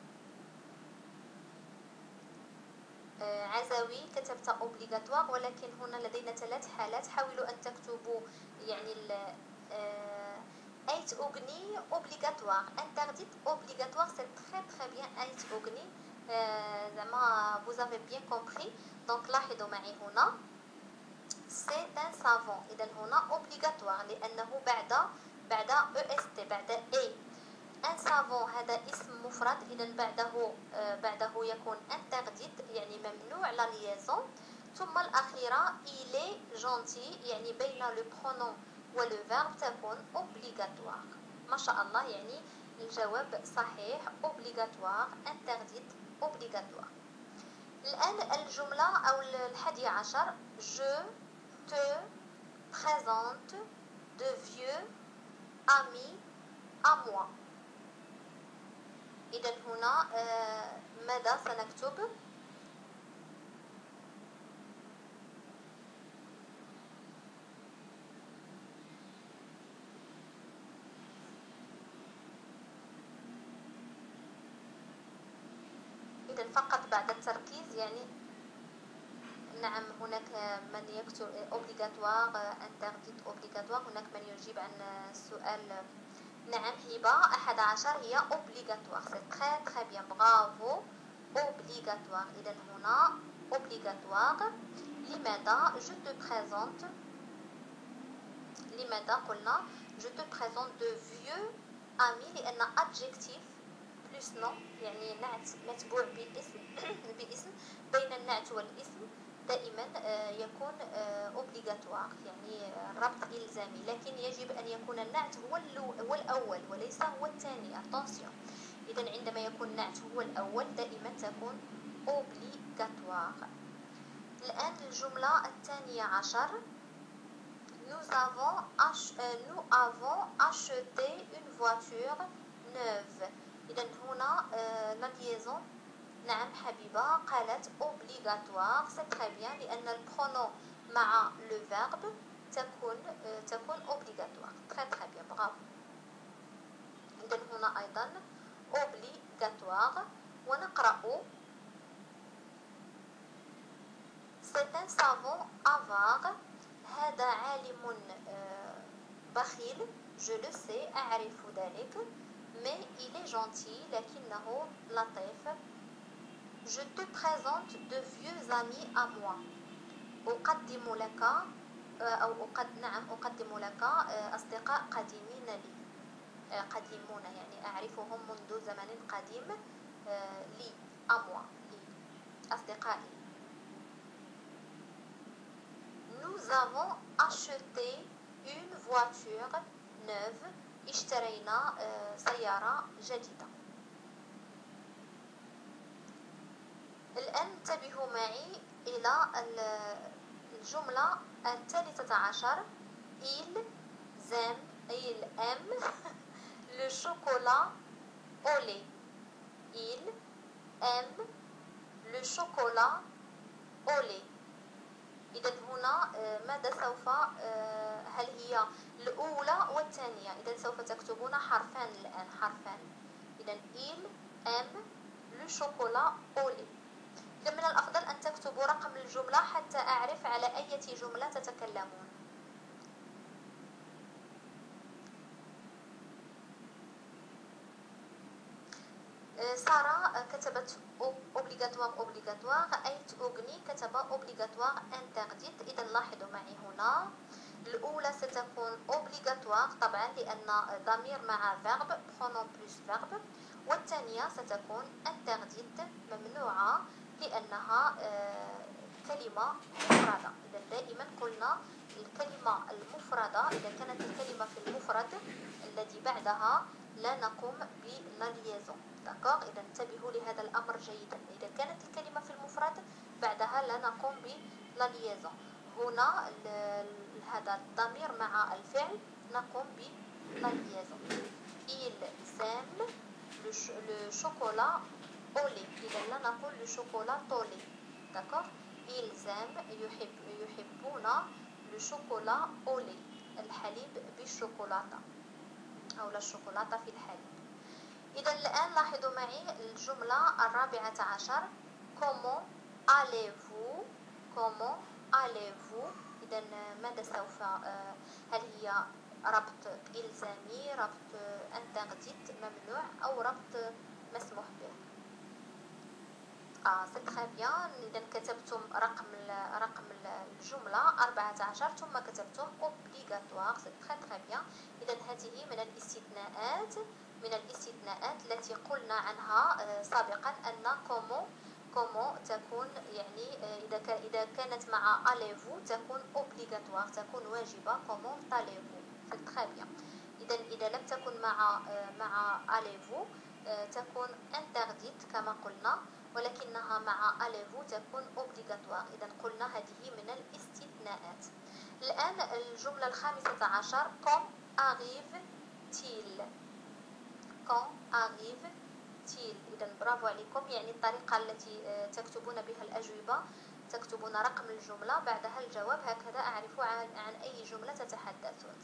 آه، عزوي كتبت اوبليغاتوار، ولكن هنا لدينا ثلاث حالات. حاولوا أن تكتبوا يعني ال ايت اوغني اوبليغاتوار، انترديت اوبليغاتوار، سي تري تري بيان ايت اوغني، زعما vous avez bien compris. دونك لاحظوا معي هنا سي ان سافون، إذا هنا اوبليغاتوار لأنه بعد بعد او اس تي، بعد اي. ان سافون هذا اسم مفرد، اذا بعده آه بعده يكون انترديت يعني ممنوع لا ليزون. ثم الاخيره إلي جونتي، يعني بين لو برونون ولو فيرب تكون اوبليغاتوار. ما شاء الله، يعني الجواب صحيح، اوبليغاتوار، انترديت، اوبليغاتوار. الان الجمله او الحادي عشر، je te présente de vieux amis à moi. إذا هنا آه ماذا سنكتب؟ إذا فقط بعد التركيز، يعني نعم هناك من يكتب اوبليغاتوار، انترديت، اوبليغاتوار. هناك من يجيب عن السؤال. نعم هبة، أحد عشر هي اوبليغاتوار، سي تري تري بيان، برافو، اوبليغاتوار. إذا هنا اوبليغاتوار. لماذا؟ je te présente، لماذا قلنا je te présente de vieux amis، لأن adjectif plus nom، يعني نعت متبوع باسم باسم، بين النعت والاسم دائما يكون اوبليغاتوار، يعني ربط إلزامي، لكن يجب أن يكون النعت هو هو الأول وليس هو الثاني. اتونسيون، إذا عندما يكون النعت هو الأول دائما تكون اوبليغاتوار. الآن الجملة الثانية عشر، nous avons ach... nous avons acheté une voiture neuve. إذا هنا لا ليزون، نعم حبيبة قالت اوبليغاتوار، سي تري بيان، لأن البرونون مع لو فيرب تكون تكون اوبليغاتوار. تري تري بيان، برافو. إذا هنا أيضا اوبليغاتوار. ونقرأ c'est un savant avare، هذا عالم بخيل، je le sais، أعرف ذلك، mais il est gentil، لكنه لطيف. je te présente de vieux amis à moi، أقدم لك أو أقد نعم أقدم لك أصدقاء قديمين لي، قديمون يعني أعرفهم منذ زمن قديم، لي à moi، لي أصدقائي. nous avons acheté une voiture neuve، اشترينا سيارة جديدة. الآن انتبهوا معي إلى الجملة الثالثة عشر، il aime il aime le chocolat au lait، il aime le chocolat au lait. إذا هنا ماذا سوف، هل هي الأولى والثانية؟ إذا سوف تكتبون حرفان الآن، حرفان. إذا il aime le chocolat au lait. إذا من الأفضل أن تكتبوا رقم الجملة حتى أعرف على أي جملة تتكلمون. سارة كتبت اوبليغاتوار اوبليغاتوار، ايت اوغني كتب اوبليغاتوار انترديت. اذا لاحظوا معي هنا الأولى ستكون obligatoire طبعا لأن ضمير مع verb pronom plus verb، والثانية ستكون interdite ممنوعة لأنها كلمة مفردة. إذا دائما قلنا الكلمة المفردة إذا كانت الكلمة في المفرد الذي بعدها لا نقوم بلا liaison. داكوغ، إذا انتبهوا لهذا الأمر جيدا. إذا كانت الكلمة في المفرد بعدها لا نقوم بلا liaison. هنا هذا الضمير مع الفعل نقوم بلا liaison. Il aime le chocolat au lait. إذا لا نقول le chocolat au lait. داكوغ، ils aiment يحب يحبون le chocolat au lait، الحليب بالشوكولاتة أو لا الشوكولاتة في الحليب. إذا الآن لاحظوا معي الجملة الرابعة عشر comment allez-vous comment allez-vous. إذا ماذا سوف هل هي ربط إلزامي، ربط interdit ممنوع، أو ربط مسموح به؟ اه سي تري بيان. اذا كتبتم رقم رقم الجمله أربعة عشر ثم كتبتم اوبليغاتوار، سي تري تري بيان. اذا هذه من الاستثناءات من الاستثناءات التي قلنا عنها سابقا ان كومون كومون تكون يعني اذا اذا كانت مع اليفو تكون اوبليغاتوار، تكون واجبه. كومون تاليفو، سي تري بيان. اذا اذا لم تكن مع مع اليفو تكون interdite كما قلنا، ولكنها مع أليفو تكون obligatoire. إذا قلنا هذه من الاستثناءات. الآن الجملة الخامسة عشر quand arrive-t-il quand arrive-t-il. إذا برافو عليكم، يعني الطريقة التي تكتبون بها الأجوبة تكتبون رقم الجملة بعدها الجواب، هكذا أعرف عن, عن أي جملة تتحدثون.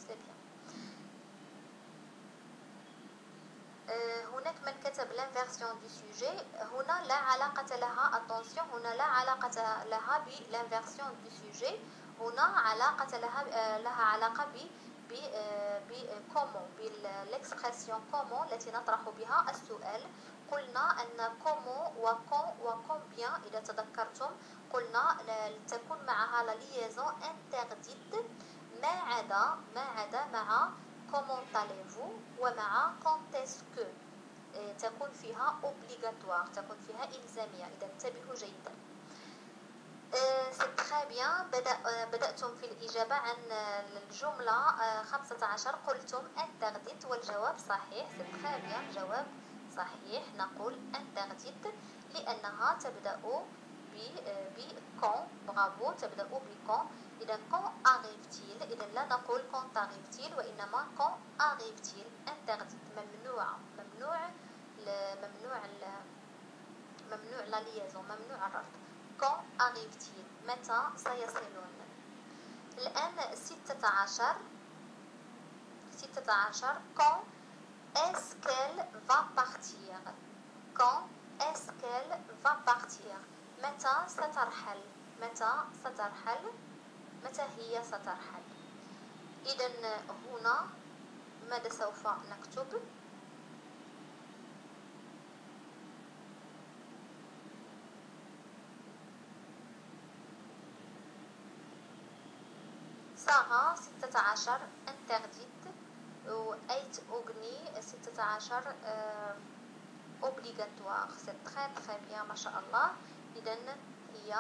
هناك من كتب l'inversion du sujet، هنا لا علاقة لها attention هنا لا علاقة لها ب l'inversion du sujet، هنا علاقة لها لها علاقة ب ب ب comment بالexpression comment التي نطرح بها السؤال. قلنا أن comment و quand و combien إذا تذكرتم قلنا تكون معها la liaison interdite ما عدا ما عدا مع comment allez-vous ومع quand est-ce que تكون فيها obligatoire، تكون فيها إلزامية. إذا انتبهوا جيدا. سي تري بيان. بدأتم في الإجابة عن الجملة خمسة عشر، قلتم interdite والجواب صحيح. سي تري بيان، جواب صحيح. نقول interdite لأنها تبدأ ب ب quand. برافو، تبدأ ب quand. إذا quand arrive-t-il، إذا لا نقول quand arrive-t-il وإنما quand arrive-t-il. interdite ممنوعة، ممنوع ممنوع ممنوع لا liaison، ممنوع الربط. quand arrive-t-il متى سيصلون. الآن ستة عشر ستة عشر quand est-ce qu'elle va partir quand est-ce qu'elle va partir متى سترحل متى سترحل متى هي سترحل. إذا هنا ماذا سوف نكتب؟ ساعة ستة عشر interdite و eight أغني ستة عشر obligatoire. c'est très très bien ما شاء الله. إذا هي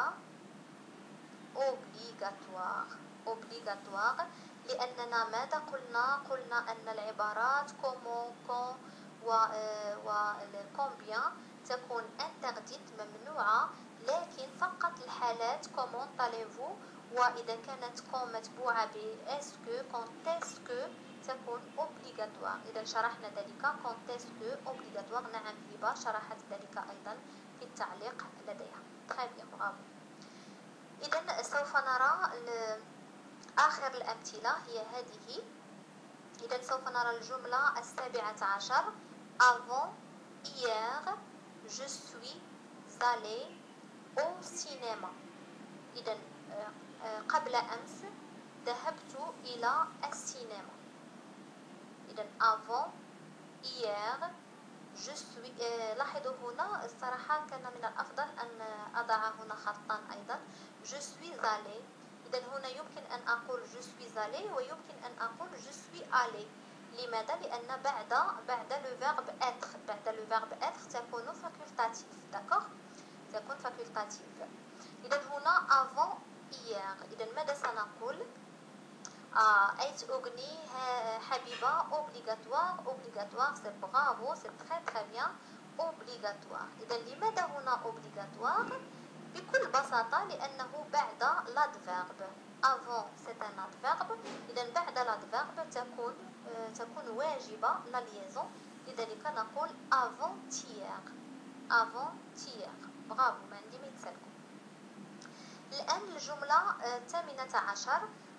obligatoire obligatoire لأننا ماذا قلنا؟ قلنا أن العبارات comment quand و combien تكون interdite ممنوعة، لكن فقط الحالات comment allez-vous، وإذا كانت quand متبوعة ب est-ce que quand est-ce que تكون obligatoire. إذا شرحنا ذلك quand est-ce que obligatoire. نعم هبة شرحت ذلك أيضا في التعليق لديها. très bien، bravo. إذا سوف نرى آخر الأمثلة هي هذه. إذا سوف نرى الجملة السابعة عشر avant hier je suis allé au cinéma. إذا قبل أمس ذهبت إلى السينما. إذا avant hier je suis. لاحظوا هنا الصراحة كان من الأفضل أن أضع هنا خطا أيضا. je suis allé. إذا هنا يمكن أن أقول je suis allé ويمكن أن أقول je suis allé. لماذا؟ لأن بعد بعد le verbe être بعد le verbe être تكون facultatif. d'accord تكون facultatif. إذا هنا avant hier. إذا ماذا سنقول؟ أيت أغني حبيبة obligatoire obligatoire c'est bravo c'est très très bien obligatoire. إذا لماذا هنا obligatoire؟ بكل بساطة لأنه بعد l'adverbe. avant c'est un adverbe. إذا بعد l'adverbe تكون تكون واجبة la liaison. لذلك نقول avant-hier avant-hier. برافو ما عندي ما يتسالكم. الآن الجملة الثامنة عشر.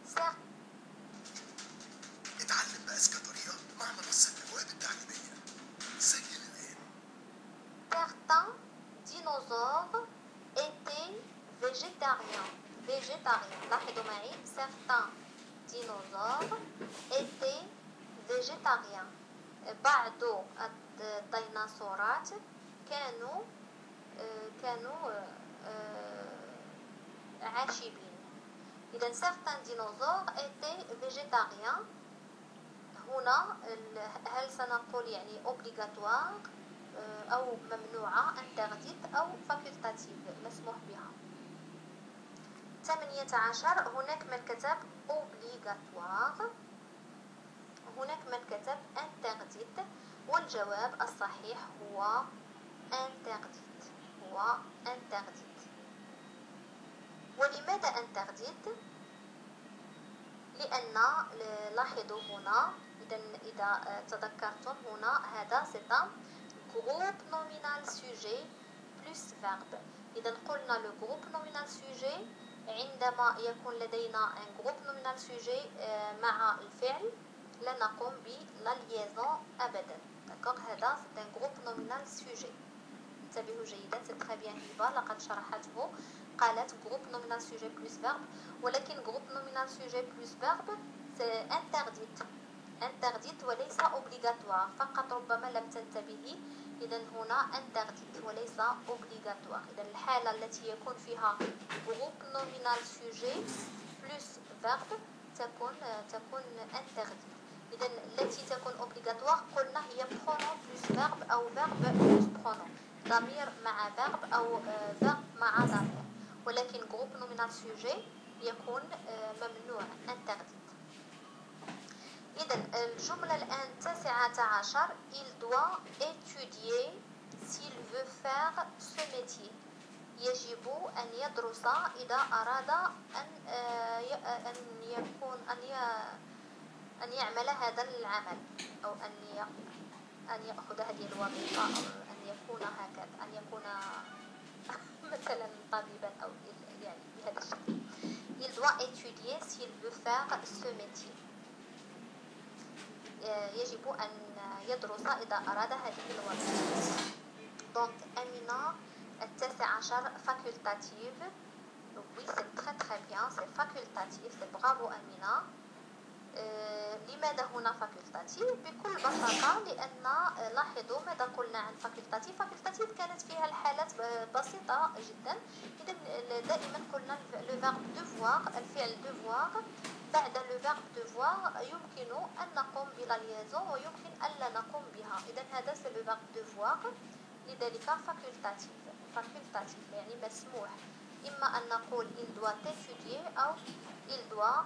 اتعلم بأذكى طريقة مع منصة البواب التعليمية. سجل الآن. Certains dinosaures étaient végétariens. végétariens. لاحظوا معي certains dinosaures étaient végétariens. بعض الديناصورات كانوا كانوا عاشبين. إذا certains dinosaures étaient végétariens. هنا هل سنقول يعني obligatoire أو ممنوعة interdite أو facultative مسموح بها. ثمانية عشر. هناك من كتب obligatoire هناك من كتب interdite والجواب الصحيح هو interdite هو interdite. ولماذا interdite؟ لأن لاحظوا هنا إذا إذا تذكرتم هنا هذا c'est un groupe nominal sujet plus verbe. إذا قلنا le groupe nominal sujet عندما يكون لدينا un groupe nominal sujet مع الفعل لا نقوم ب la liaison أبدا. d'accord هذا c'est un groupe nominal sujet. انتبهوا جيدا c'est très bien هبة لقد شرحته. قالت groupe nominal sujet plus verbe ولكن groupe nominal sujet plus verbe c'est interdite interdite وليس obligatoire. فقط ربما لم تنتبهي. إذا هنا interdite وليس obligatoire. إذا الحالة التي يكون فيها groupe nominal sujet plus verbe تكون تكون interdite. إذا التي تكون obligatoire قلنا هي pronom plus verbe أو verbe plus pronom. ضمير مع verbe أو verbe مع ضمير. ولكن groupe nominal sujet يكون ممنوع interdit. إذن الجملة الآن تاسعة عشر. il doit étudier s'il veut faire ce métier. يجب أن يدرس إذا أراد أن أن يكون أن أن يعمل هذا العمل أو أن أن يأخذ هذه الوظيفة أو أن يكون هكذا أن يكون مثلا طبيبا أو يعني بهذا الشكل. il doit étudier s'il veut faire ce métier. يجب أن يدرس إذا أراد هذه الوظيفة. donc أمينة التاسع عشر facultative. oui c'est très très bien c'est facultatif c'est bravo أمينة. آه لماذا هنا facultative؟ بكل بساطة لأن لاحظوا ماذا قلنا عن facultative. facultative كانت فيها الحالات بسيطة جدا. إذا دائما قلنا le verbe devoir الفعل devoir بعد le verbe devoir يمكن أن نقوم بلا liaison ويمكن ألا نقوم بها. إذا هذا c'est le verbe devoir. لذلك facultative facultative يعني مسموح. إما أن نقول il doit étudier أو il doit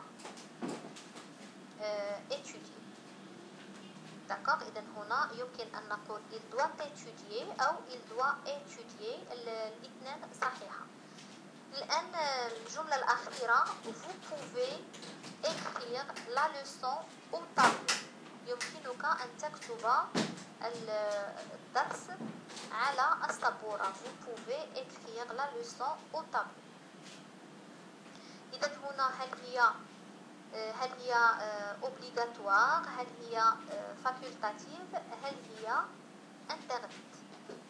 étudier. d'accord إذا هنا يمكن أن نقول il doit étudier أو il doit étudier الاثنين صحيحة. الآن الجملة الأخيرة vous pouvez écrire la leçon au tableau. يمكنك أن تكتب الدرس على السبورة. vous pouvez écrire la leçon au tableau. إذا هنا هل هي هل هي obligatoire هل هي facultative هل هي interdite؟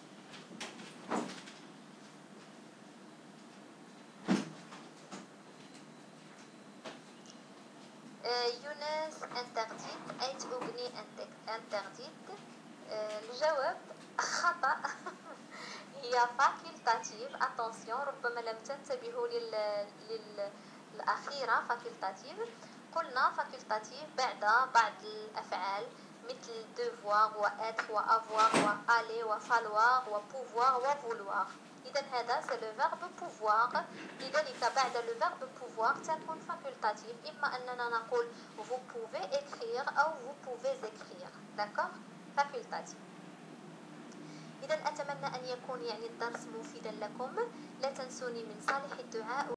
يونس interdite أيت أغني interdite. الجواب خطأ هي facultative. attention ربما لم تنتبهوا لل لل الأخيرة فاكولتاتيف. قلنا فاكولتاتيف بعد بعض الأفعال مثل devoir و être و avoir و aller و falloir و pouvoir و vouloir. إذا هذا c'est le verbe pouvoir. لذلك بعد le verbe pouvoir تكون facultative. إما أننا نقول vous pouvez écrire أو vous pouvez écrire. d'accord facultative. إذا أتمنى أن يكون يعني الدرس مفيدا لكم. لا تنسوني من صالح الدعاء.